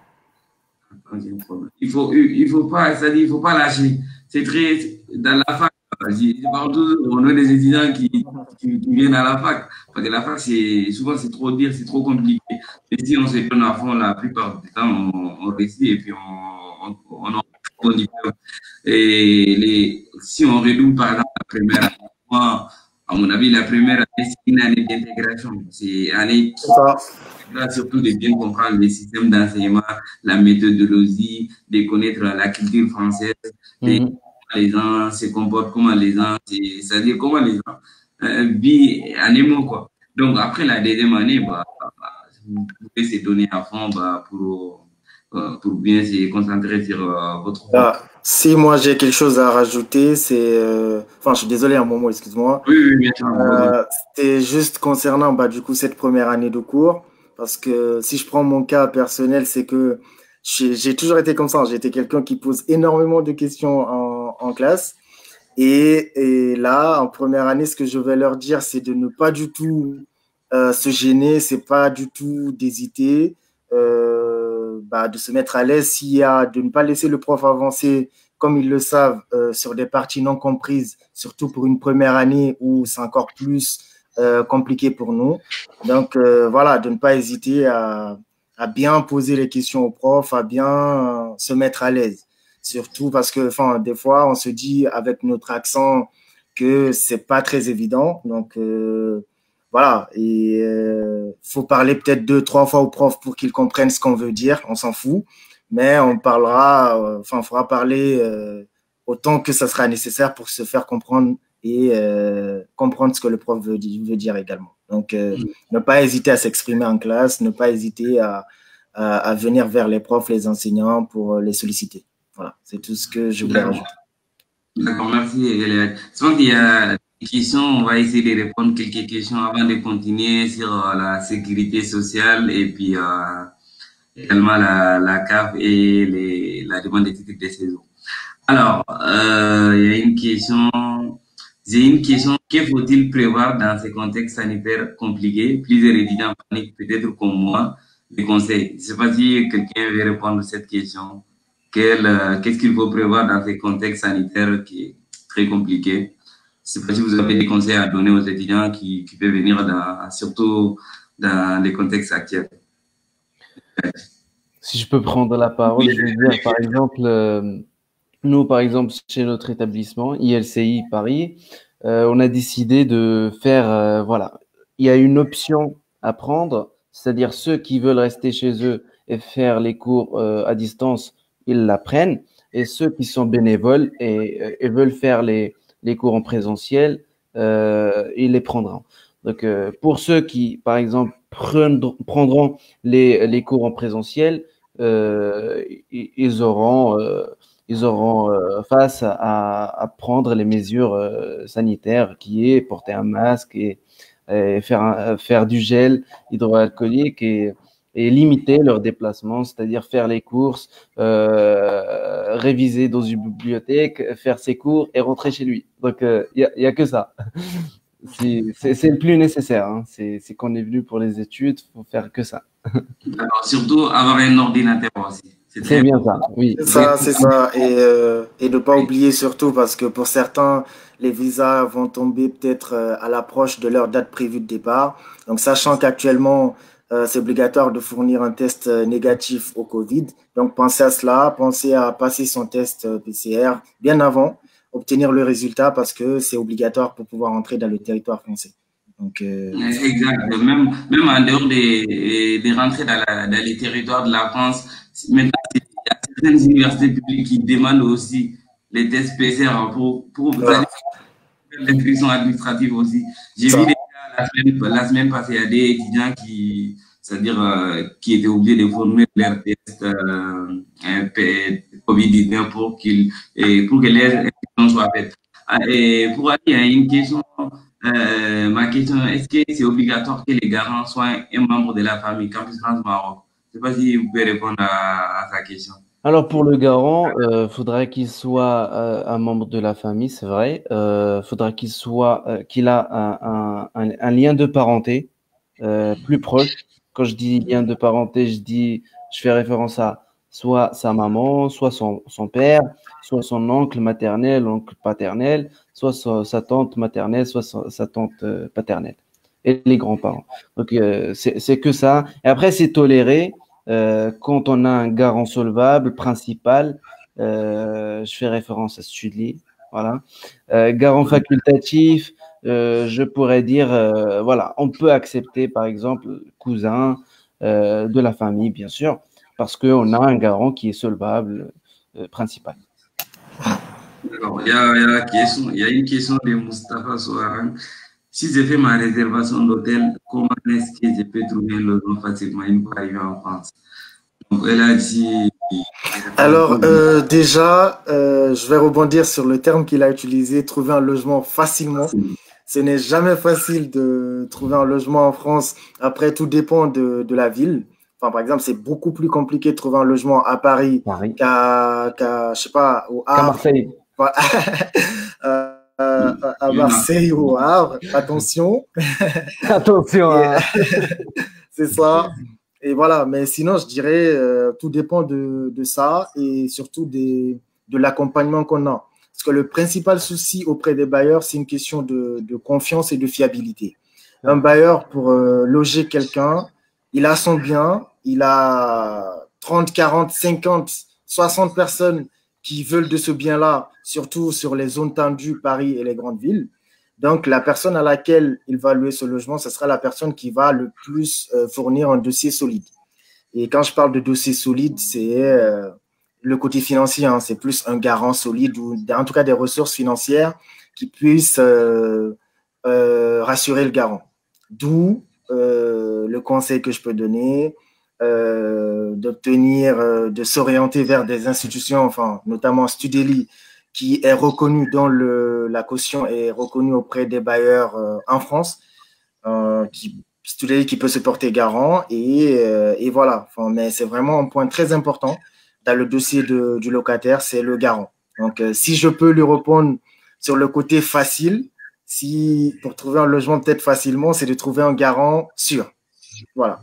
Il faut, il faut pas, c'est-à-dire, il faut pas lâcher. C'est très, dans la fac, je parle toujours au nom des étudiants qui, qui, qui viennent à la fac. Parce que la fac, c'est, souvent, c'est trop dire, c'est trop compliqué. Et si on se donne à fond, la plupart du temps, on, on réussit et puis on, on, on, on, on diplôme. Et les, si on redouble, par exemple, la première année, moi, à mon avis, la première année, c'est une année d'intégration. C'est une année qui là, surtout de bien comprendre les systèmes d'enseignement, la méthodologie, de connaître la culture française, de comment les gens se comportent, comment les gens, c'est-à-dire comment les gens euh, vivent en émo, quoi. Donc, après la deuxième année, bah, bah, vous pouvez se donner à fond bah, pour, euh, pour bien se concentrer sur euh, votre ah, si moi j'ai quelque chose à rajouter, c'est... Euh... Enfin, je suis désolé un moment, excuse-moi. Oui, oui, bien sûr. Euh, C'était juste concernant bah, du coup cette première année de cours. Parce que si je prends mon cas personnel, c'est que j'ai toujours été comme ça. J'ai été quelqu'un qui pose énormément de questions en, en classe. Et, et là, en première année, ce que je vais leur dire, c'est de ne pas du tout euh, se gêner, c'est pas du tout d'hésiter, euh, bah, de se mettre à l'aise s'il y a, de ne pas laisser le prof avancer comme ils le savent euh, sur des parties non comprises, surtout pour une première année où c'est encore plus Euh, compliqué pour nous. Donc, euh, voilà, de ne pas hésiter à, à bien poser les questions au prof, à bien euh, se mettre à l'aise. surtout parce que, enfin, des fois, on se dit avec notre accent que c'est pas très évident. Donc, euh, voilà. Et euh, faut parler peut-être deux, trois fois au prof pour qu'ils comprennent ce qu'on veut dire. On s'en fout. Mais on parlera, euh, enfin, il faudra parler euh, autant que ça sera nécessaire pour se faire comprendre et euh, comprendre ce que le prof veut, veut dire également. Donc, euh, mmh. ne pas hésiter à s'exprimer en classe, ne pas hésiter à, à, à venir vers les profs, les enseignants pour les solliciter. Voilà, c'est tout ce que je voulais rajouter. D'accord, merci. Je pense qu'il y a des questions, on va essayer de répondre quelques questions avant de continuer sur euh, la sécurité sociale et puis euh, également la, la C A F et les, la demande des titres de séjour. Alors, euh, il y a une question, j'ai une question, que faut-il prévoir dans ces contextes sanitaires compliqués? Plusieurs étudiants paniquent, peut-être comme moi, des conseils. Je ne sais pas si quelqu'un veut répondre à cette question. Quel, euh, qu'est-ce qu'il faut prévoir dans ces contextes sanitaires qui est très compliqué? Je ne sais pas si vous avez des conseils à donner aux étudiants qui, qui peuvent venir dans, surtout dans les contextes actuels. Si je peux prendre la parole, oui, je veux dire, par exemple, euh, nous, par exemple, chez notre établissement, I L C I Paris, euh, on a décidé de faire, euh, voilà, il y a une option à prendre, c'est-à-dire ceux qui veulent rester chez eux et faire les cours euh, à distance, ils la prennent, et ceux qui sont bénévoles et, et veulent faire les, les cours en présentiel, euh, ils les prendront. Donc, euh, pour ceux qui, par exemple, prendront, prendront les, les cours en présentiel, euh, ils auront, euh, ils auront euh, face à, à prendre les mesures euh, sanitaires, qui est porter un masque et, et faire, un, faire du gel hydroalcoolique et et limiter leurs déplacements, c'est-à-dire faire les courses, euh, réviser dans une bibliothèque, faire ses cours et rentrer chez lui. Donc, il euh, n'y a, y a que ça. C'est le plus nécessaire. Hein. C'est qu'on est venu pour les études, il faut faire que ça. Alors, surtout avoir un ordinateur aussi. C'est bien ça, oui. C'est ça, c'est ça. Et, euh, et ne pas oublier surtout, parce que pour certains, les visas vont tomber peut-être à l'approche de leur date prévue de départ. Donc, sachant qu'actuellement, Euh, c'est obligatoire de fournir un test euh, négatif au Covid. Donc, pensez à cela, pensez à passer son test euh, P C R bien avant, obtenir le résultat parce que c'est obligatoire pour pouvoir entrer dans le territoire français. Donc, euh... Exact. Même, même en dehors des, des rentrées dans, la, dans les territoires de la France, maintenant, il y a certaines universités publiques qui demandent aussi les tests P C R pour, pour faire l'inscription administrative aussi. J'ai vu des La semaine, la semaine passée, il y a des étudiants qui, c'est-à-dire, euh, qui étaient obligés de fournir leur test euh, Covid dix-neuf pour, qu'ils, et pour que les inscriptions soient faites. Et pour aller, il y a une question, euh, ma question, est-ce que c'est obligatoire que les garants soient un membre de la famille Campus France Maroc? Je ne sais pas si vous pouvez répondre à, à sa question. Alors pour le garant, euh, faudrait qu'il soit euh, un membre de la famille, c'est vrai. Euh, faudrait qu'il soit, euh, qu'il a un, un, un lien de parenté euh, plus proche. Quand je dis lien de parenté, je dis, je fais référence à soit sa maman, soit son, son père, soit son oncle maternel, oncle paternel, soit sa, sa tante maternelle, soit sa, sa tante euh, paternelle et les grands-parents. Donc euh, c'est que ça. Et après c'est toléré. Euh, quand on a un garant solvable principal, euh, je fais référence à Studley, voilà. Euh, garant facultatif, euh, je pourrais dire, euh, voilà, on peut accepter par exemple cousin euh, de la famille, bien sûr, parce qu'on a un garant qui est solvable euh, principal. D'accord. Il y a, il y a, question, il y a une question de Moustapha Souaran. Si je fais ma réservation d'hôtel, comment est-ce que je peux trouver un logement facilement une fois arrivé en France? Donc, elle a dit... Alors, euh, déjà, euh, je vais rebondir sur le terme qu'il a utilisé, trouver un logement facilement. Ce n'est jamais facile de trouver un logement en France. Après, tout dépend de, de la ville. Enfin, par exemple, c'est beaucoup plus compliqué de trouver un logement à Paris, Paris. qu'à, qu'à, je sais pas, au Havre. Qu'à Marseille. euh, Euh, à Marseille ou au Havre, attention. Attention. Hein. C'est ça. Et voilà, mais sinon, je dirais, euh, tout dépend de, de ça et surtout des, de l'accompagnement qu'on a. Parce que le principal souci auprès des bailleurs, c'est une question de, de confiance et de fiabilité. Un bailleur, pour euh, loger quelqu'un, il a son bien, il a trente, quarante, cinquante, soixante personnes qui veulent de ce bien-là, surtout sur les zones tendues, Paris et les grandes villes. Donc, la personne à laquelle il va louer ce logement, ce sera la personne qui va le plus euh, fournir un dossier solide. Et quand je parle de dossier solide, c'est euh, le côté financier, hein, c'est plus un garant solide ou en tout cas des ressources financières qui puissent euh, euh, rassurer le garant. D'où euh, le conseil que je peux donner, euh, d'obtenir, euh, de s'orienter vers des institutions, enfin, notamment Studeli, qui est reconnu, dont le, la caution est reconnue auprès des bailleurs euh, en France, euh, qui, Studeli qui peut se porter garant, et, euh, et voilà. Enfin, mais c'est vraiment un point très important dans le dossier de, du locataire, c'est le garant. Donc, euh, si je peux lui répondre sur le côté facile, si pour trouver un logement peut-être facilement, c'est de trouver un garant sûr. Voilà.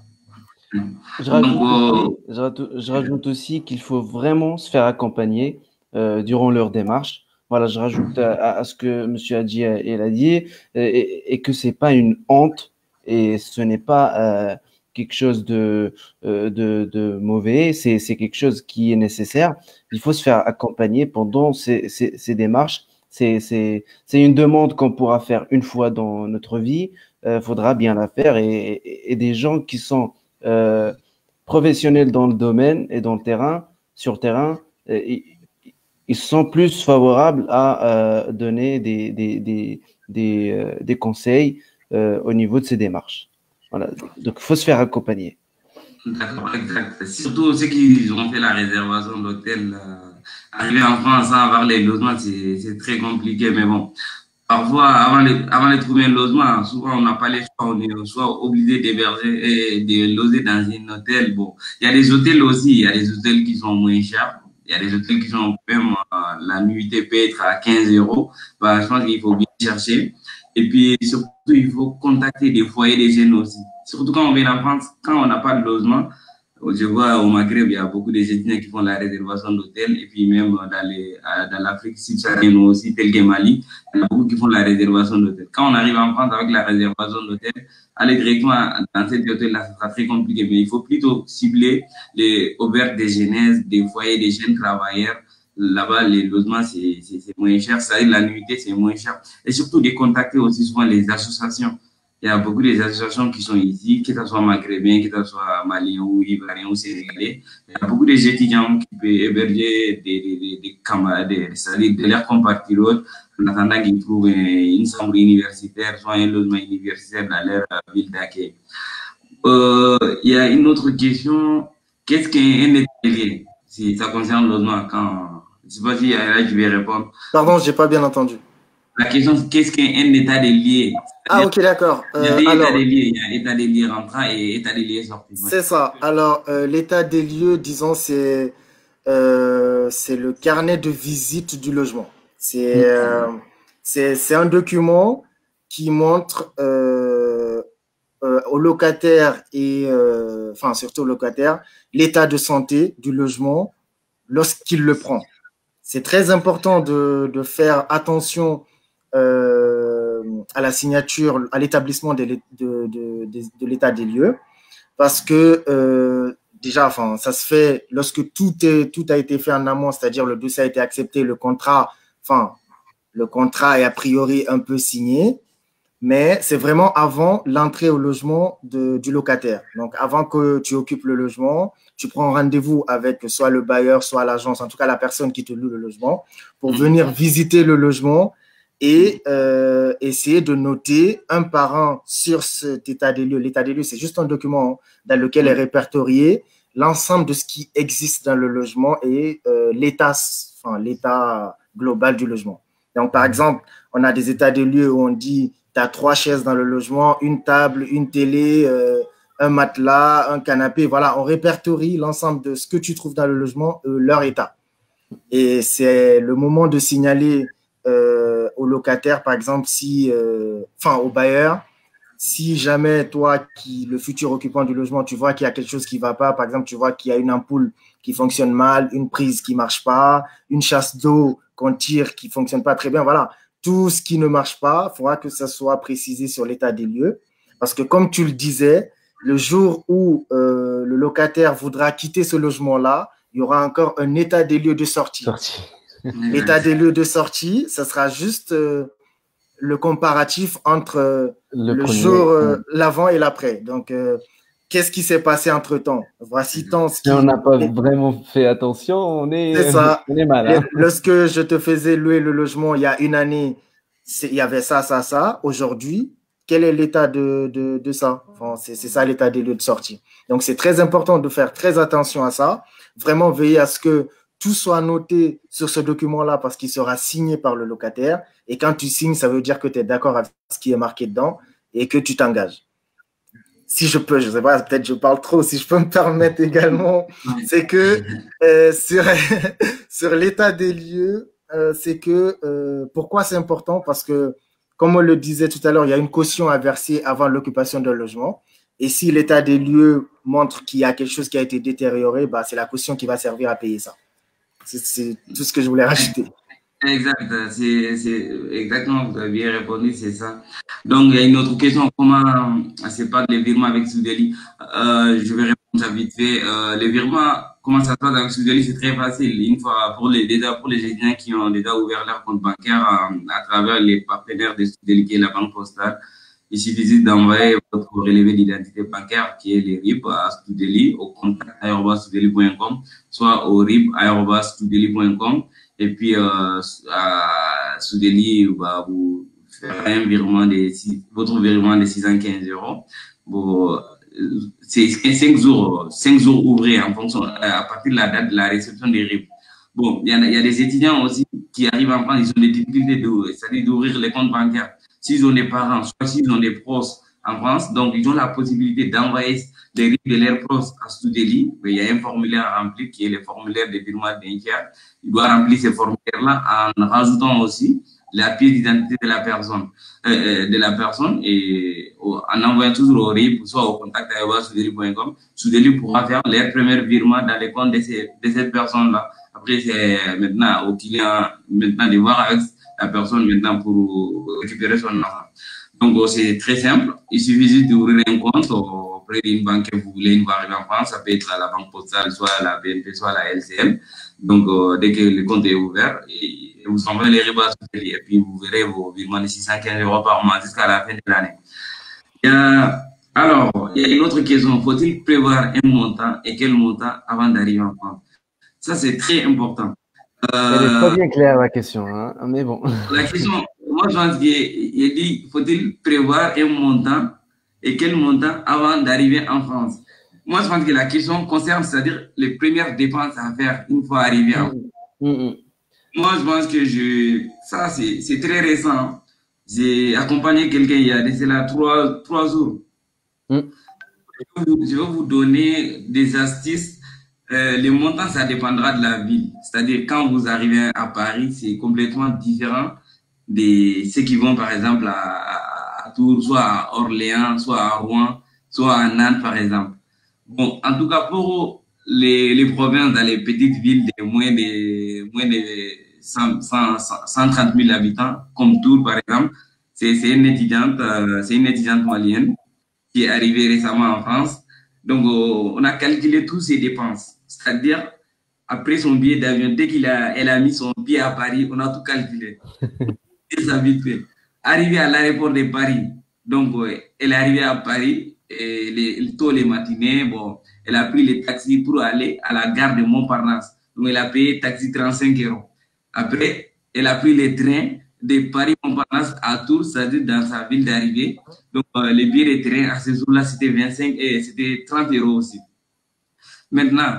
Je rajoute aussi, je rajoute, je rajoute aussi qu'il faut vraiment se faire accompagner euh, durant leur démarche. Voilà, je rajoute à, à ce que M. Hadji a, a dit, et, et que c'est pas une honte et ce n'est pas euh, quelque chose de, euh, de, de mauvais, c'est, c'est quelque chose qui est nécessaire. Il faut se faire accompagner pendant ces, ces, ces démarches. C'est, c'est, c'est une demande qu'on pourra faire une fois dans notre vie. Il euh, faudra bien la faire et, et, et des gens qui sont euh, professionnels dans le domaine et dans le terrain, sur le terrain, euh, ils, ils sont plus favorables à euh, donner des, des, des, des, euh, des conseils euh, au niveau de ces démarches. Voilà. Donc, il faut se faire accompagner. D'accord, exact. Surtout ceux qui ont fait la réservation d'hôtel, euh, arriver en France sans avoir les logements, c'est, c'est très compliqué, mais bon. Parfois, avant de, avant de trouver un logement, souvent on n'a pas les choix, on est soit obligé d'héberger et de loger dans un hôtel. Bon, il y a des hôtels aussi, il y a des hôtels qui sont moins chers, il y a des hôtels qui sont même, euh, la nuitée peut être à quinze euros. Bah, je pense qu'il faut bien chercher. Et puis, surtout, il faut contacter des foyers des jeunes aussi. Surtout quand on vient en France, quand on n'a pas de logement, je vois au Maghreb, il y a beaucoup de étudiants qui font la réservation d'hôtel, et puis même dans, les, dans l'Afrique subsaharienne aussi, tel que Mali, il y a beaucoup qui font la réservation d'hôtel. Quand on arrive en France avec la réservation d'hôtel, aller directement dans cet hôtel-là, ça sera très compliqué, mais il faut plutôt cibler les auberges de jeunesse, des foyers des jeunes travailleurs. Là-bas, les logements, c'est, c'est, c'est moins cher, ça et la nuitée, c'est moins cher. Et surtout, de contacter aussi souvent les associations. Il y a beaucoup d'associations qui sont ici, que ce soit maghrébins, que ce soit maliens ou ivoiriens ou sénégalais. Il y a beaucoup d'étudiants qui peuvent héberger des, des, des, des camarades, c'est-à-dire de leurs compatriotes, en attendant qu'ils trouvent une chambre universitaire, soit un logement universitaire dans leur ville d'accueil. Euh, il y a une autre question. Qu'est-ce qu'un état de lieu? Si ça concerne le logement, quand, je ne sais pas si là je vais répondre. Pardon, je n'ai pas bien entendu. La question, c'est qu'est-ce qu'un état de lieu? Ah, ok, d'accord. Euh, il y a des alors, états des lieux, il y a état des lieux rentrant et état des lieux sortant. C'est ça. Alors, euh, l'état des lieux, disons, c'est euh, c'est le carnet de visite du logement. C'est euh, c'est c'est un document qui montre euh, euh, au locataire et euh, enfin surtout au locataire l'état de santé du logement lorsqu'il le prend. C'est très important de de faire attention Euh, à la signature, à l'établissement de, de, de, de, de l'état des lieux, parce que euh, déjà, enfin, ça se fait lorsque tout est tout a été fait en amont, c'est-à-dire le dossier a été accepté, le contrat, enfin, le contrat est a priori un peu signé, mais c'est vraiment avant l'entrée au logement de, du locataire. Donc, avant que tu occupes le logement, tu prends rendez-vous avec soit le bailleur, soit l'agence, en tout cas la personne qui te loue le logement, pour venir visiter le logement et euh, essayer de noter un par un sur cet état des lieux. L'état des lieux, c'est juste un document dans lequel est répertorié l'ensemble de ce qui existe dans le logement et euh, l'état, enfin, l'état global du logement. Donc, par exemple, on a des états des lieux où on dit tu as trois chaises dans le logement, une table, une télé, euh, un matelas, un canapé. Voilà, on répertorie l'ensemble de ce que tu trouves dans le logement, euh, leur état. Et c'est le moment de signaler Euh, au locataire, par exemple, si, euh, enfin, au bailleur, si jamais toi, qui le futur occupant du logement, tu vois qu'il y a quelque chose qui va pas, par exemple, tu vois qu'il y a une ampoule qui fonctionne mal, une prise qui marche pas, une chasse d'eau qu'on tire qui fonctionne pas très bien, voilà, tout ce qui ne marche pas, il faudra que ça soit précisé sur l'état des lieux, parce que comme tu le disais, le jour où euh, le locataire voudra quitter ce logement-là, il y aura encore un état des lieux de sortie. Sortie. L'état des lieux de sortie, ça sera juste euh, le comparatif entre euh, le, le jour, euh, l'avant et l'après. Donc, euh, qu'est-ce qui s'est passé entre-temps? Voici tant ce qui... Si on n'a pas vraiment fait attention, on est, c'est ça. on est mal. Hein? Lorsque je te faisais louer le logement il y a une année, il y avait ça, ça, ça. Aujourd'hui, quel est l'état de, de, de ça? Enfin, c'est ça l'état des lieux de sortie. Donc, c'est très important de faire très attention à ça. Vraiment veiller à ce que tout soit noté sur ce document-là parce qu'il sera signé par le locataire. Et quand tu signes, ça veut dire que tu es d'accord avec ce qui est marqué dedans et que tu t'engages. Si je peux, je ne sais pas, peut-être je parle trop, si je peux me permettre également, c'est que euh, sur, sur l'état des lieux, euh, c'est que euh, pourquoi c'est important? Parce que, comme on le disait tout à l'heure, il y a une caution à verser avant l'occupation d'un logement. Et si l'état des lieux montre qu'il y a quelque chose qui a été détérioré, bah, c'est la caution qui va servir à payer ça. C'est tout ce que je voulais rajouter. Exact, c'est exactement, vous avez bien répondu, c'est ça. Donc, il y a une autre question, comment c'est pas les virements avec Soudeli? euh, Je vais répondre ça vite fait. Euh, les virements, comment ça se passe avec Soudeli? C'est très facile. Une fois, pour les, déjà, pour les étudiants qui ont déjà ouvert leur compte bancaire à, à travers les partenaires de Soudeli, qui est la banque postale, il suffit d'envoyer votre relevé d'identité bancaire qui est le R I B à Soudeli au contact arobase soudeli point com, soit au R I B arobase soudeli point com. Et puis, euh, à Soudeli, bah, vous ferez un virement de votre virement de six cent quinze euros. Bon, c'est cinq jours, cinq jours ouvrés en fonction, à partir de la date de la réception des R I B. Bon, il y, y a des étudiants aussi qui arrivent en France, ils ont des difficultés de, c'est-à-dire d'ouvrir les comptes bancaires. S'ils ont des parents, soit s'ils ont des proches en France, donc ils ont la possibilité d'envoyer les R I B de leurs proches à Soudeli. Il y a un formulaire à remplir qui est le formulaire de virement d'India. Il doit remplir ces formulaires-là en rajoutant aussi la pièce d'identité de la personne, euh, de la personne et en envoyant toujours au R I B, soit au contact arobase soudeli point com. Soudeli pourra faire les premiers virements dans les comptes de, ces, de cette personne-là. Après, c'est maintenant au client maintenant de voir avec la personne maintenant pour récupérer son argent. Donc, c'est très simple. Il suffit juste d'ouvrir un compte auprès d'une banque que vous voulez, une fois arriver en France. Ça peut être à la banque postale, soit à la B N P, soit à la L C M. Donc, euh, dès que le compte est ouvert, et vous envoyez les R I B à Soudeli et puis vous verrez vos virements de six cent quinze euros par mois jusqu'à la fin de l'année. Alors, il y a une autre question. Faut-il prévoir un montant et quel montant avant d'arriver en France? Ça, c'est très important. Euh, Elle n'est pas bien claire, la question, hein, mais bon. La question, moi, je pense qu'il dit, faut-il prévoir un montant et quel montant avant d'arriver en France? Moi, je pense que la question concerne, c'est-à-dire les premières dépenses à faire une fois arrivé en France. Mmh, mmh. Moi, je pense que je, ça, c'est très récent. J'ai accompagné quelqu'un il y a de cela trois, trois jours. Mmh. Je, vais vous, je vais vous donner des astuces. Euh, le montant, ça dépendra de la ville. C'est-à-dire, quand vous arrivez à Paris, c'est complètement différent de ceux qui vont, par exemple, à, à, à Tours, soit à Orléans, soit à Rouen, soit à Nantes, par exemple. Bon, en tout cas, pour les, les provinces, dans les petites villes de moins de, moins de cent, cent, cent trente mille habitants, comme Tours, par exemple, c'est une étudiante, euh, c'est une étudiante malienne qui est arrivée récemment en France. Donc, euh, on a calculé tous ses dépenses. C'est-à-dire, après son billet d'avion, dès qu'elle a, elle a mis son pied à Paris, on a tout calculé. Et ça vite fait. Arrivée à l'aéroport de Paris, donc euh, elle est arrivée à Paris, et les, tôt les matinées, bon, elle a pris les taxis pour aller à la gare de Montparnasse. Donc, elle a payé taxi trente-cinq euros. Après, elle a pris les trains de Paris-Montparnasse à Tours, c'est-à-dire dans sa ville d'arrivée. Donc, euh, les billets de train à ce jour-là, c'était vingt-cinq et c'était trente euros aussi. Maintenant,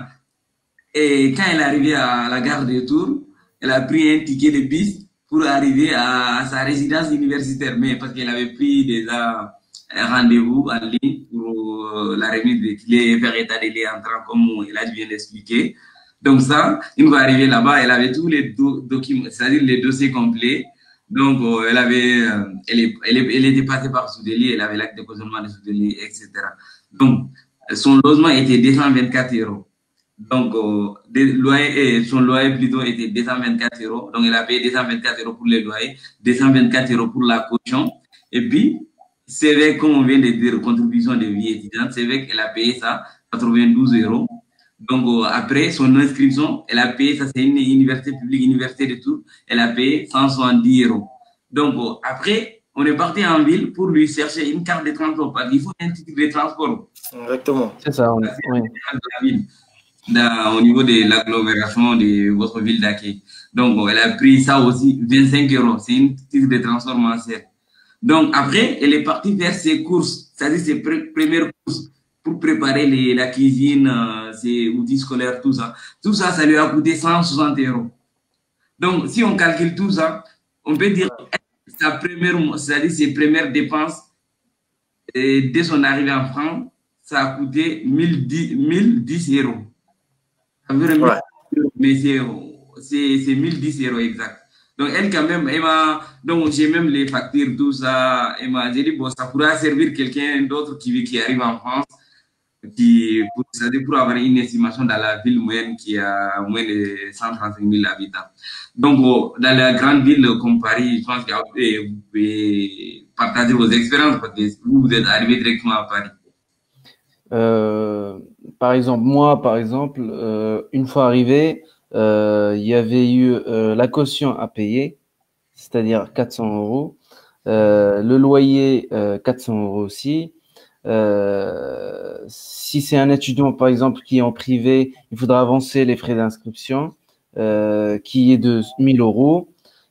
et quand elle est arrivée à la gare de Tours, elle a pris un ticket de bus pour arriver à, à sa résidence universitaire, mais parce qu'elle avait pris déjà un rendez-vous en ligne pour euh, la remise des clés, faire état des liens entrants, comme elle a bien expliqué. Donc ça, une fois arrivée là-bas, elle avait tous les do documents, c'est-à-dire les dossiers complets. Donc, euh, elle avait, euh, elle, est, elle, est, elle était passée par Soudeli, elle avait l'acte de cautionnement de Soudeli, et cetera. Donc, son logement était deux cent vingt-quatre euros. Donc, euh, des loyers, son loyer plutôt était deux cent vingt-quatre euros. Donc, elle a payé deux cent vingt-quatre euros pour les loyers, deux cent vingt-quatre euros pour la caution. Et puis, c'est vrai, comme on vient de dire, contribution de vie étudiante, c'est vrai qu'elle a payé ça, quatre-vingt-douze euros. Donc, euh, après son inscription, elle a payé, ça c'est une université publique, université de tout, elle a payé cent soixante-dix euros. Donc, euh, après, on est parti en ville pour lui chercher une carte de transport, parce qu'il faut un titre de transport. Exactement. C'est ça, on est, oui. Ville, dans, au niveau de l'agglomération de votre ville d'accueil. Donc, bon, elle a pris ça aussi, vingt-cinq euros. C'est une titre de transport mensuel. Donc, après, elle est partie faire ses courses, c'est-à-dire ses pr premières courses pour préparer les, la cuisine, euh, ses outils scolaires, tout ça. Tout ça, ça lui a coûté cent soixante euros. Donc, si on calcule tout ça, on peut dire sa première, c'est-à-dire ses premières dépenses, et dès son arrivée en France, ça a coûté mille dix euros. Ouais. Mais c'est mille dix euros exact. Donc, elle, quand même, elle m'a. Donc, j'ai même les factures, tout ça. Elle m'a dit, bon, ça pourra servir quelqu'un d'autre qui, qui arrive en France, qui, pour, pour avoir une estimation dans la ville moyenne qui a moins de cent trente-cinq mille habitants. Donc, bon, dans la grande ville comme Paris, je pense que vous pouvez partager vos expériences parce que vous, vous êtes arrivé directement à Paris. Euh, par exemple, moi, par exemple, euh, une fois arrivé, euh, il y avait eu euh, la caution à payer, c'est-à-dire quatre cents euros, euh, le loyer euh, quatre cents euros aussi. Euh, si c'est un étudiant, par exemple, qui est en privé, il faudra avancer les frais d'inscription, euh, qui est de mille euros.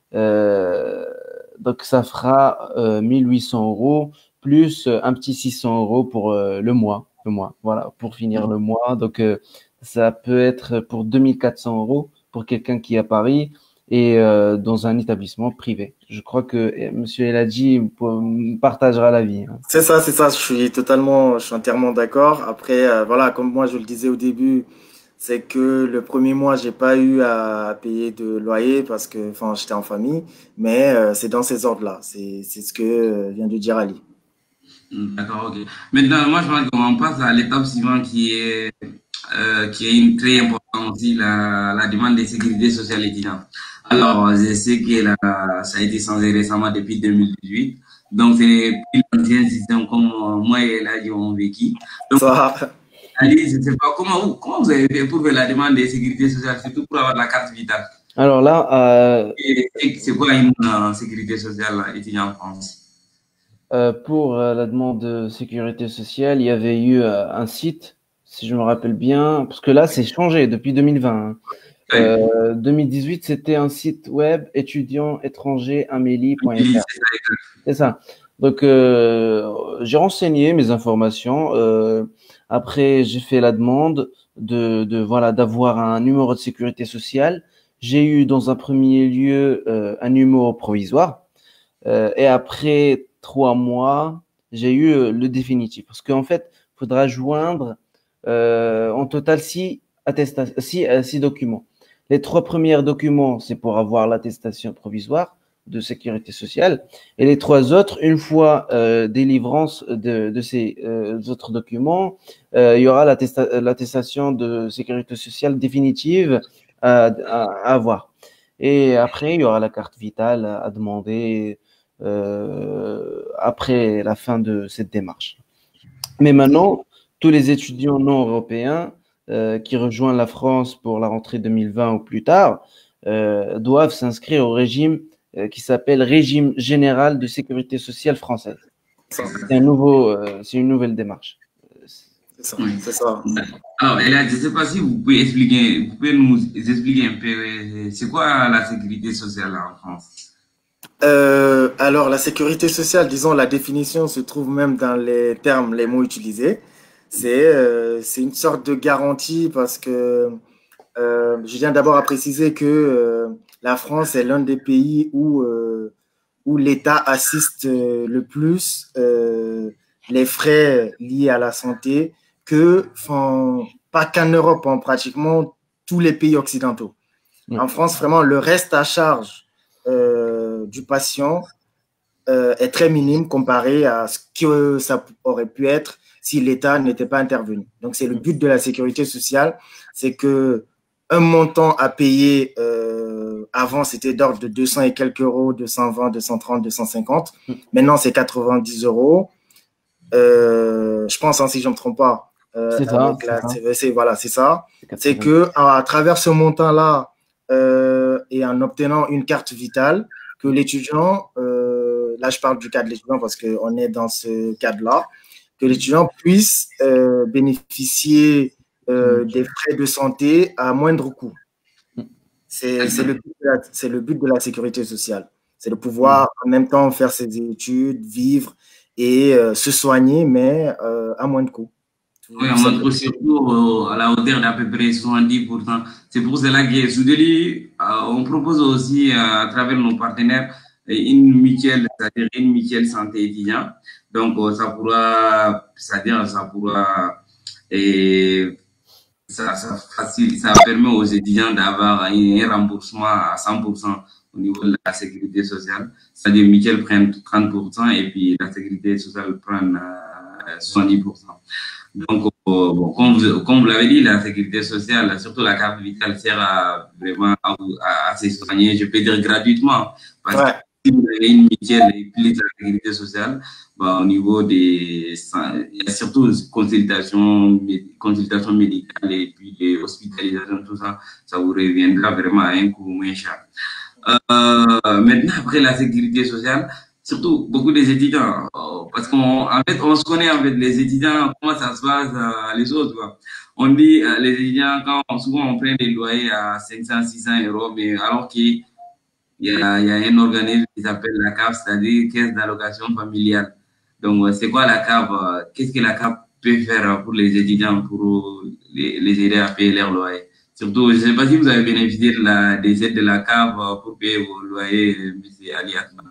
Euh, donc, ça fera euh, mille huit cents euros plus un petit six cents euros pour euh, le mois. Le mois, voilà, pour finir le mois. Donc, euh, ça peut être pour deux mille quatre cents euros pour quelqu'un qui est à Paris et euh, dans un établissement privé. Je crois que eh, Monsieur Eladji partagera l'avis. Hein. C'est ça, c'est ça. Je suis totalement, je suis entièrement d'accord. Après, euh, voilà, comme moi je le disais au début, c'est que le premier mois, j'ai pas eu à payer de loyer parce que, enfin, j'étais en famille. Mais euh, c'est dans ces ordres-là. C'est, c'est ce que vient de dire Ali. D'accord, ok. Maintenant, moi, je pense qu'on passe à l'étape suivante qui est, euh, qui est une très importante aussi, la, la demande de sécurité sociale étudiante. Alors, je sais que la, ça a été changé récemment depuis deux mille dix-huit. Donc, c'est plus l'ancien système comme moi et là, ils ont vécu. Donc, ça. Ali, je ne sais pas, comment vous, comment vous avez fait pour faire la demande de sécurité sociale, surtout pour avoir la carte vitale? Alors là, euh... c'est quoi une euh, sécurité sociale étudiante en France? Euh, pour euh, la demande de sécurité sociale, il y avait eu euh, un site, si je me rappelle bien, parce que là, c'est changé depuis deux mille vingt. Hein. Euh, deux mille dix-huit, c'était un site web étudiant étranger amélie point F R. C'est ça. Donc, euh, j'ai renseigné mes informations. Euh, après, j'ai fait la demande de, de voilà d'avoir un numéro de sécurité sociale. J'ai eu dans un premier lieu euh, un numéro provisoire. Euh, et après trois mois, j'ai eu euh, le définitif. Parce qu'en fait, il faudra joindre euh, en total six, six, euh, six documents. Les trois premiers documents, c'est pour avoir l'attestation provisoire de sécurité sociale. Et les trois autres, une fois euh, délivrance de, de ces euh, autres documents, euh, il y aura l'attestation de sécurité sociale définitive à, à, à avoir. Et après, il y aura la carte vitale à, à demander euh, après la fin de cette démarche. Mais maintenant, tous les étudiants non européens euh, qui rejoignent la France pour la rentrée deux mille vingt ou plus tard euh, doivent s'inscrire au régime euh, qui s'appelle Régime général de sécurité sociale française. C'est un nouveau, euh, c'est une nouvelle démarche. C'est ça, c'est ça. Alors, Elia, je ne sais pas si vous pouvez expliquer, vous pouvez nous expliquer un peu, c'est quoi la sécurité sociale en France? Euh, alors, la sécurité sociale, disons, la définition se trouve même dans les termes, les mots utilisés. C'est euh, c'est une sorte de garantie parce que euh, je viens d'abord à préciser que euh, la France est l'un des pays où, euh, où l'État assiste euh, le plus euh, les frais liés à la santé que, enfin, pas qu'en Europe, hein, pratiquement tous les pays occidentaux. Mmh. En France, vraiment, le reste à charge euh, du patient euh, est très minime comparé à ce que ça aurait pu être si l'État n'était pas intervenu. Donc, c'est le but de la sécurité sociale, c'est que un montant à payer, euh, avant, c'était d'ordre de deux cents et quelques euros, deux cent vingt, deux cent trente, deux cent cinquante. Maintenant, c'est quatre-vingt-dix euros. Euh, je pense, hein, si je ne me trompe pas, Euh, C'est ça, avec la c'est ça. C V C, voilà, c'est ça. C'est C'est que à travers ce montant-là euh, et en obtenant une carte vitale, que l'étudiant, euh, là je parle du cas de l'étudiant parce qu'on est dans ce cadre-là, que l'étudiant puisse euh, bénéficier euh, des frais de santé à moindre coût. C'est c'est le, but de la- c'est le but de la sécurité sociale. C'est de pouvoir en même temps faire ses études, vivre et euh, se soigner, mais euh, à moins de coût. Oui, on montre surtout euh, à la hauteur d'à peu près soixante-dix pour cent. C'est pour cela que Soudeli, euh, on propose aussi euh, à travers nos partenaires euh, une mutuelle, c'est-à-dire une mutuelle santé étudiant. Donc, euh, ça pourra, c'est-à-dire ça pourra, et ça, ça, facilite, ça permet aux étudiants d'avoir un, un remboursement à cent pour cent au niveau de la sécurité sociale. C'est-à-dire mutuelle prend trente pour cent et puis la sécurité sociale prend euh, soixante-dix pour cent. Donc, euh, bon, comme vous, comme vous l'avez dit, la sécurité sociale, surtout la carte vitale, sert à vraiment à, à, à se soigner, je peux dire gratuitement. Parce Ouais. que si vous avez une mutuelle et plus la sécurité sociale, bah, au niveau des. Il y a surtout consultation, consultation médicale et puis des hospitalisations, tout ça, ça vous reviendra vraiment à un coût moins cher. Euh, maintenant, après la sécurité sociale, surtout beaucoup des étudiants, euh, parce qu'en en fait, on se connaît avec les étudiants, comment ça se passe euh, les autres. Quoi. On dit, euh, les étudiants, quand on, souvent on prend des loyers à cinq cents, six cents euros, mais alors qu'il y a, il y a un organisme qui s'appelle la C A F, c'est-à-dire Caisse d'allocation familiale. Donc, c'est quoi la C A F? euh, Qu'est-ce que la C A F peut faire pour les étudiants, pour les, les aider à payer leur loyer? Surtout, je ne sais pas si vous avez bénéficié de la, des aides de la C A F pour payer vos loyers, M. Ali Atman.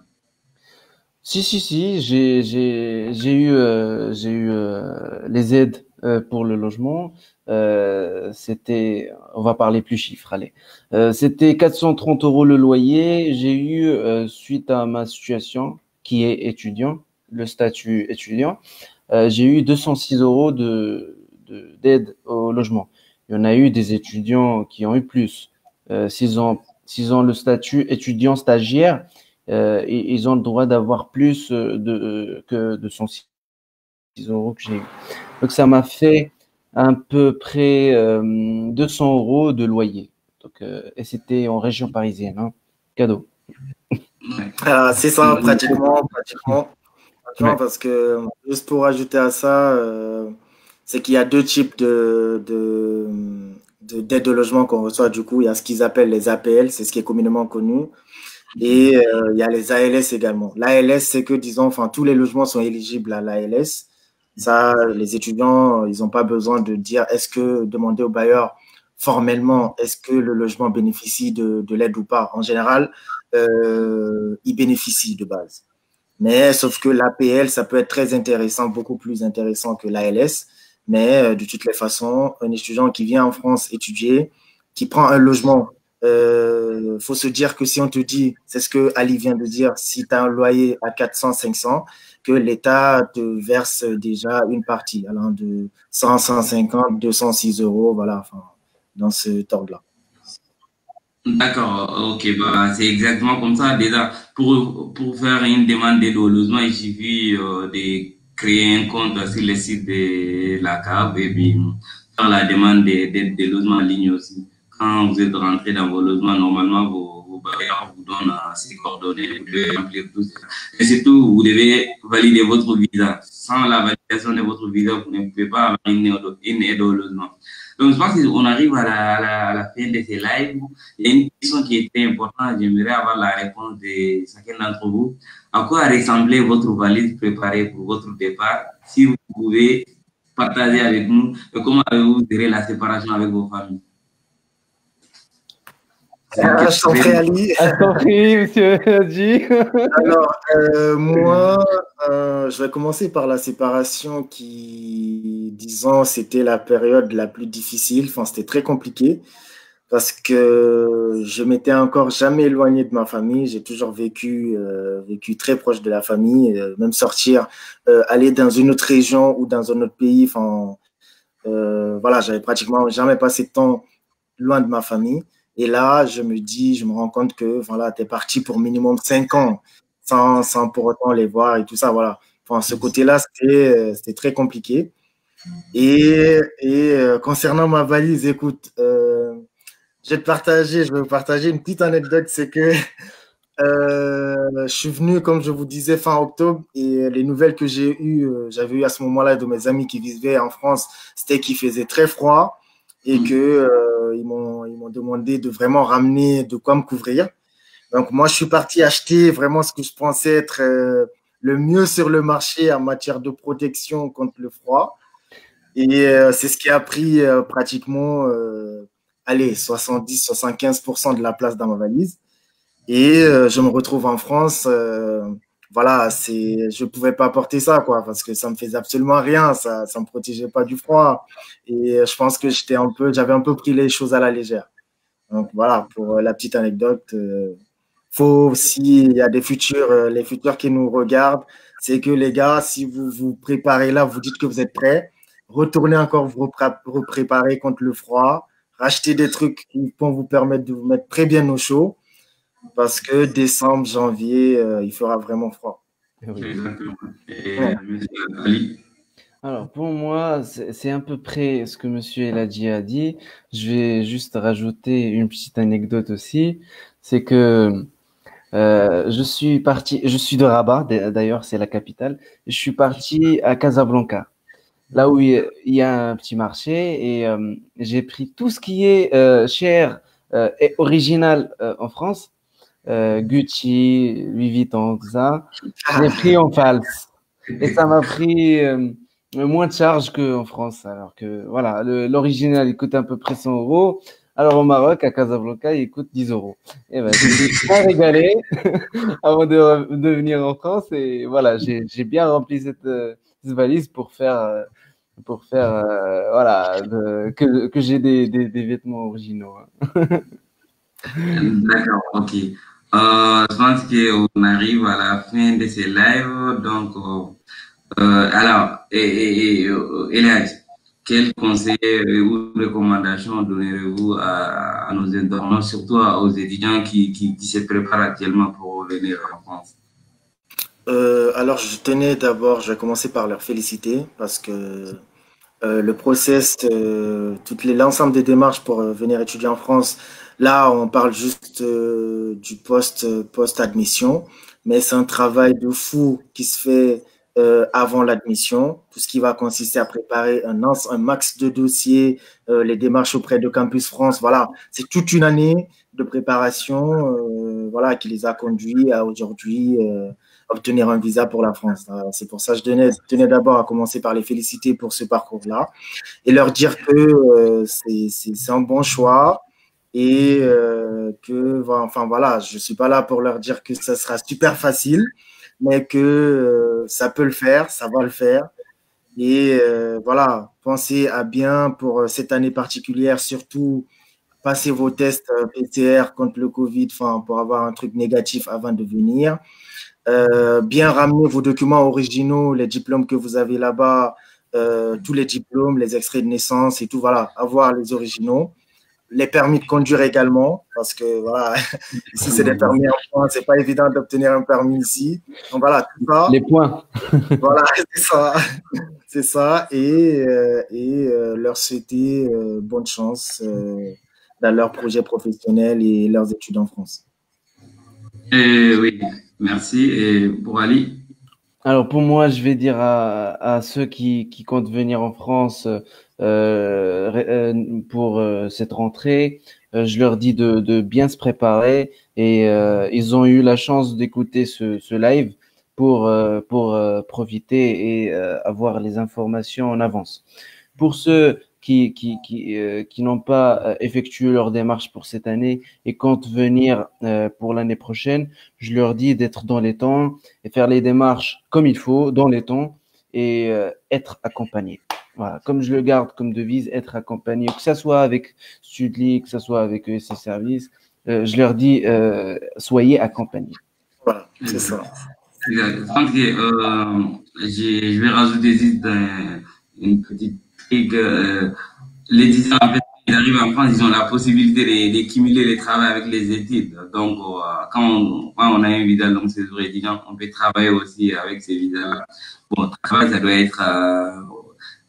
Si, si, si, j'ai, j'ai, j'ai eu, euh, j'ai eu euh, les aides euh, pour le logement. Euh, c'était, on va parler plus chiffres, allez. Euh, c'était quatre cent trente euros le loyer. J'ai eu, euh, suite à ma situation qui est étudiant, le statut étudiant, euh, j'ai eu deux cent six euros de, de, d'aide au logement. Il y en a eu des étudiants qui ont eu plus. Euh, s'ils ont, s'ils ont le statut étudiant stagiaire, Euh, et ils ont le droit d'avoir plus de que de cent six euros que j'ai eu. Donc ça m'a fait à peu près euh, deux cents euros de loyer. Donc euh, et c'était en région parisienne, hein. Cadeau. Ah, c'est ça, pratiquement, pratiquement, pratiquement Ouais. parce que juste pour ajouter à ça, euh, c'est qu'il y a deux types de de de- d'aide au logement qu'on reçoit. Du coup, il y a ce qu'ils appellent les A P L, c'est ce qui est communément connu. Et euh, il y a les A L S également. L'A L S, c'est que, disons, enfin, tous les logements sont éligibles à l'A L S. Ça, les étudiants, ils n'ont pas besoin de dire est-ce que, demander au bailleur formellement, est-ce que le logement bénéficie de, de l'aide ou pas. En général, euh, il bénéficie de base. Mais sauf que l'A P L, ça peut être très intéressant, beaucoup plus intéressant que l'A L S. Mais euh, de toutes les façons, un étudiant qui vient en France étudier, qui prend un logement, euh, faut se dire que si on te dit, c'est ce que Ali vient de dire, si tu as un loyer à quatre cents, cinq cents, que l'État te verse déjà une partie, allant de cent, cent cinquante, deux cent six euros, voilà, enfin, dans ce ordre-là. D'accord, ok, bah, c'est exactement comme ça. Déjà, pour, pour faire une demande d'aide au logement, il suffit euh, de créer un compte sur le site de la C A F et puis faire la demande d'aide de logement en ligne aussi. Quand vous êtes rentré dans vos logements, normalement, vos, vos bailleurs vous donnent euh, ces coordonnées, vous devez remplir tout ça. Et surtout, vous devez valider votre visa. Sans la validation de votre visa, vous ne pouvez pas avoir une aide, une aide au logement. Donc, je pense qu'on arrive à la, à, la, à la fin de ces lives. Il y a une question qui était importante. J'aimerais avoir la réponse de chacun d'entre vous. À quoi ressemblait votre valise préparée pour votre départ? Si vous pouvez partager avec nous, comment avez-vous géré la séparation avec vos familles? Ah, je t'en prie, Ali. Je t'en prie, monsieur Hadji. Alors, euh, moi, euh, je vais commencer par la séparation qui, disons, c'était la période la plus difficile. Enfin, c'était très compliqué parce que je m'étais encore jamais éloigné de ma famille. J'ai toujours vécu, euh, vécu très proche de la famille, euh, même sortir, euh, aller dans une autre région ou dans un autre pays. Enfin, euh, voilà, j'avais pratiquement jamais passé de temps loin de ma famille. Et là, je me dis, je me rends compte que voilà, tu es parti pour minimum cinq ans sans, sans pour autant les voir et tout ça. Voilà. Enfin, ce côté-là, c'était, c'était très compliqué. Et, et euh, concernant ma valise, écoute, euh, je vais te partager, je vais vous partager une petite anecdote, c'est que euh, je suis venu, comme je vous disais, fin octobre, et les nouvelles que j'ai eues, euh, j'avais eu à ce moment-là de mes amis qui vivaient en France, c'était qu'il faisait très froid et que euh, ils m'ont ils m'ont demandé de vraiment ramener de quoi me couvrir. Donc moi, je suis parti acheter vraiment ce que je pensais être euh, le mieux sur le marché en matière de protection contre le froid. Et euh, c'est ce qui a pris euh, pratiquement, euh, allez, soixante-dix à soixante-quinze pour cent de la place dans ma valise. Et euh, je me retrouve en France. Euh, voilà, c'est, je pouvais pas porter ça, quoi, parce que ça me faisait absolument rien. Ça, ça me protégeait pas du froid. Et euh, je pense que j'étais un peu, j'avais un peu pris les choses à la légère. Donc voilà, pour euh, la petite anecdote. Euh, faut aussi, il y a des futurs, euh, les futurs qui nous regardent. C'est que les gars, si vous vous préparez là, vous dites que vous êtes prêts, retournez encore vous vous préparer contre le froid, racheter des trucs qui vont vous permettre de vous mettre très bien au chaud. Parce que décembre, janvier, euh, il fera vraiment froid. Et, Ouais. Ali. Alors, pour moi, c'est c'est à peu près ce que Monsieur Eladji a dit. Je vais juste rajouter une petite anecdote aussi. C'est que euh, je suis parti, je suis de Rabat, d'ailleurs, c'est la capitale. Je suis parti à Casablanca, là où il y a un petit marché, et euh, j'ai pris tout ce qui est euh, cher euh, et original euh, en France. Euh, Gucci, Louis Vuitton, tout ça. J'ai pris en false. Et ça m'a pris euh, moins de charge qu'en France. Alors que, voilà, le- l'original, il coûte à peu près cent euros. Alors au Maroc, à Casablanca, il coûte dix euros. Et ben, je me suis bien régalé avant de, de venir en France. Et voilà, j'ai j'ai bien rempli cette, euh, cette valise pour faire, euh, pour faire, euh, voilà, de- que, que j'ai des, des, des vêtements originaux. hein. D'accord, ok. Euh, je pense qu'on arrive à la fin de ces lives. Donc, euh, euh, alors, et, et, et, euh, Elias, quels conseils ou recommandations donnerez-vous à, à nos internautes, surtout aux étudiants qui, qui, qui se préparent actuellement pour venir en France? Euh, alors, je tenais d'abord, je vais commencer par leur féliciter parce que euh, le process, euh, toutes les, l'ensemble des démarches pour euh, venir étudier en France, là, on parle juste euh, du post, post-admission, mais c'est un travail de fou qui se fait euh, avant l'admission, tout ce qui va consister à préparer un, ans- un max de dossiers, euh, les démarches auprès de Campus France, voilà, c'est toute une année de préparation, euh, voilà, qui les a conduits à aujourd'hui euh, obtenir un visa pour la France. Euh, C'est pour ça que je tenais, tenais d'abord à commencer par les féliciter pour ce parcours-là et leur dire que euh, c'est c'est- c'est un bon choix et euh, que, voilà, enfin voilà, je suis pas là pour leur dire que ça sera super facile, mais que euh, ça peut le faire, ça va le faire. Et euh, voilà, pensez à bien pour euh, cette année particulière, surtout passer vos tests euh, P C R contre le Covid, enfin pour avoir un truc négatif avant de venir. Euh, bien ramener vos documents originaux, les diplômes que vous avez là-bas, euh, tous les diplômes, les extraits de naissance et tout, voilà, avoir les originaux. Les permis de conduire également, parce que voilà, ici c'est des permis en France, c'est pas évident d'obtenir un permis ici. Donc voilà, tout ça. Les points. Voilà, c'est ça. C'est ça. Et, euh, et euh, leur souhaiter euh, bonne chance euh, dans leurs projets professionnels et leurs études en France. Et oui, merci. Et pour Ali? Alors pour moi, je vais dire à, à ceux qui, qui comptent venir en France euh, ré- euh, pour euh, cette rentrée, euh, je leur dis de, de bien se préparer et euh, ils ont eu la chance d'écouter ce, ce live pour, euh, pour euh, profiter et euh, avoir les informations en avance. Pour ceux qui, qui, qui, euh, qui n'ont pas euh, effectué leur démarche pour cette année et comptent venir euh, pour l'année prochaine, je leur dis d'être dans les temps et faire les démarches comme il faut, dans les temps, et euh, être accompagné. Voilà, comme je le garde comme devise, être accompagné, que ça soit avec Studly, que ça soit avec E S C Service, euh, je leur dis euh, soyez accompagnés. Voilà, c'est ça. Franck, euh, j'ai- je vais rajouter juste un- une petite truc. Euh, les étudiants, en fait, ils arrivent en France, ils ont la possibilité de, de cumuler les travaux avec les études. Donc, euh, quand, on, quand on a un visa long séjour étudiant, on peut travailler aussi avec ces visas-là. Bon, le travail, ça doit être euh,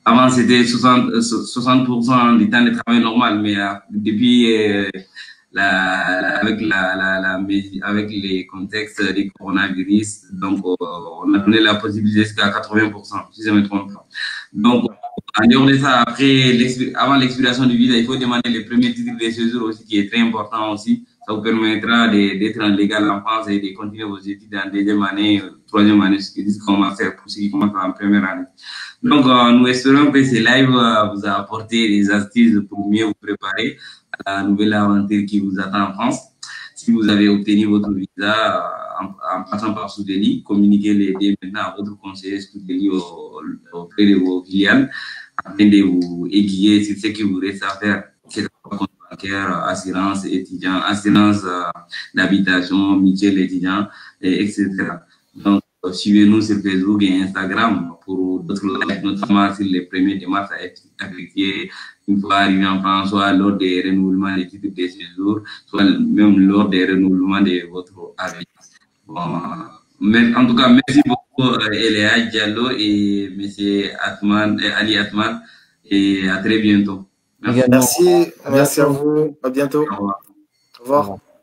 avant, c'était soixante pour cent du temps de travail normal, mais euh, depuis, euh, la, avec, la, la, la, avec les contextes des coronavirus, donc euh, on a donné la possibilité jusqu'à quatre-vingts pour cent, si je ne me trompe pas. Donc, en dehors de ça, après, avant l'expiration du visa, il faut demander le premier titre de séjour aussi, qui est très important aussi. Ça vous permettra d'être en légal en France et de continuer vos études en deuxième année, troisième année, ce qui dit qu'on va faire pour ceux qui commencent en première année. Donc, euh, nous espérons que ce live euh, vous a apporté des astuces pour mieux vous préparer à la nouvelle aventure qui vous attend en France. Si vous avez obtenu votre visa euh, en, en passant par Soudeli, communiquez-les dès maintenant à votre conseiller Soudeli auprès de vos filiales, afin de vous aiguiller sur ce qui vous reste à faire, que ce soit compte bancaire, assurance étudiant, assurance euh, d'habitation, mutuelle étudiant, et, etc. Donc, euh, suivez-nous sur Facebook et Instagram pour d'autres lives, notamment sur les premiers démarches à effectuer une fois arrivé en France, soit lors des renouvellements des titres de séjour, soit même lors des renouvellements de votre avis. Bon, mais en tout cas, merci beaucoup Eléa Diallo et M. Atman, Ali Atman, et à très bientôt. Merci, merci, merci à vous. À bientôt. Au revoir. Au revoir.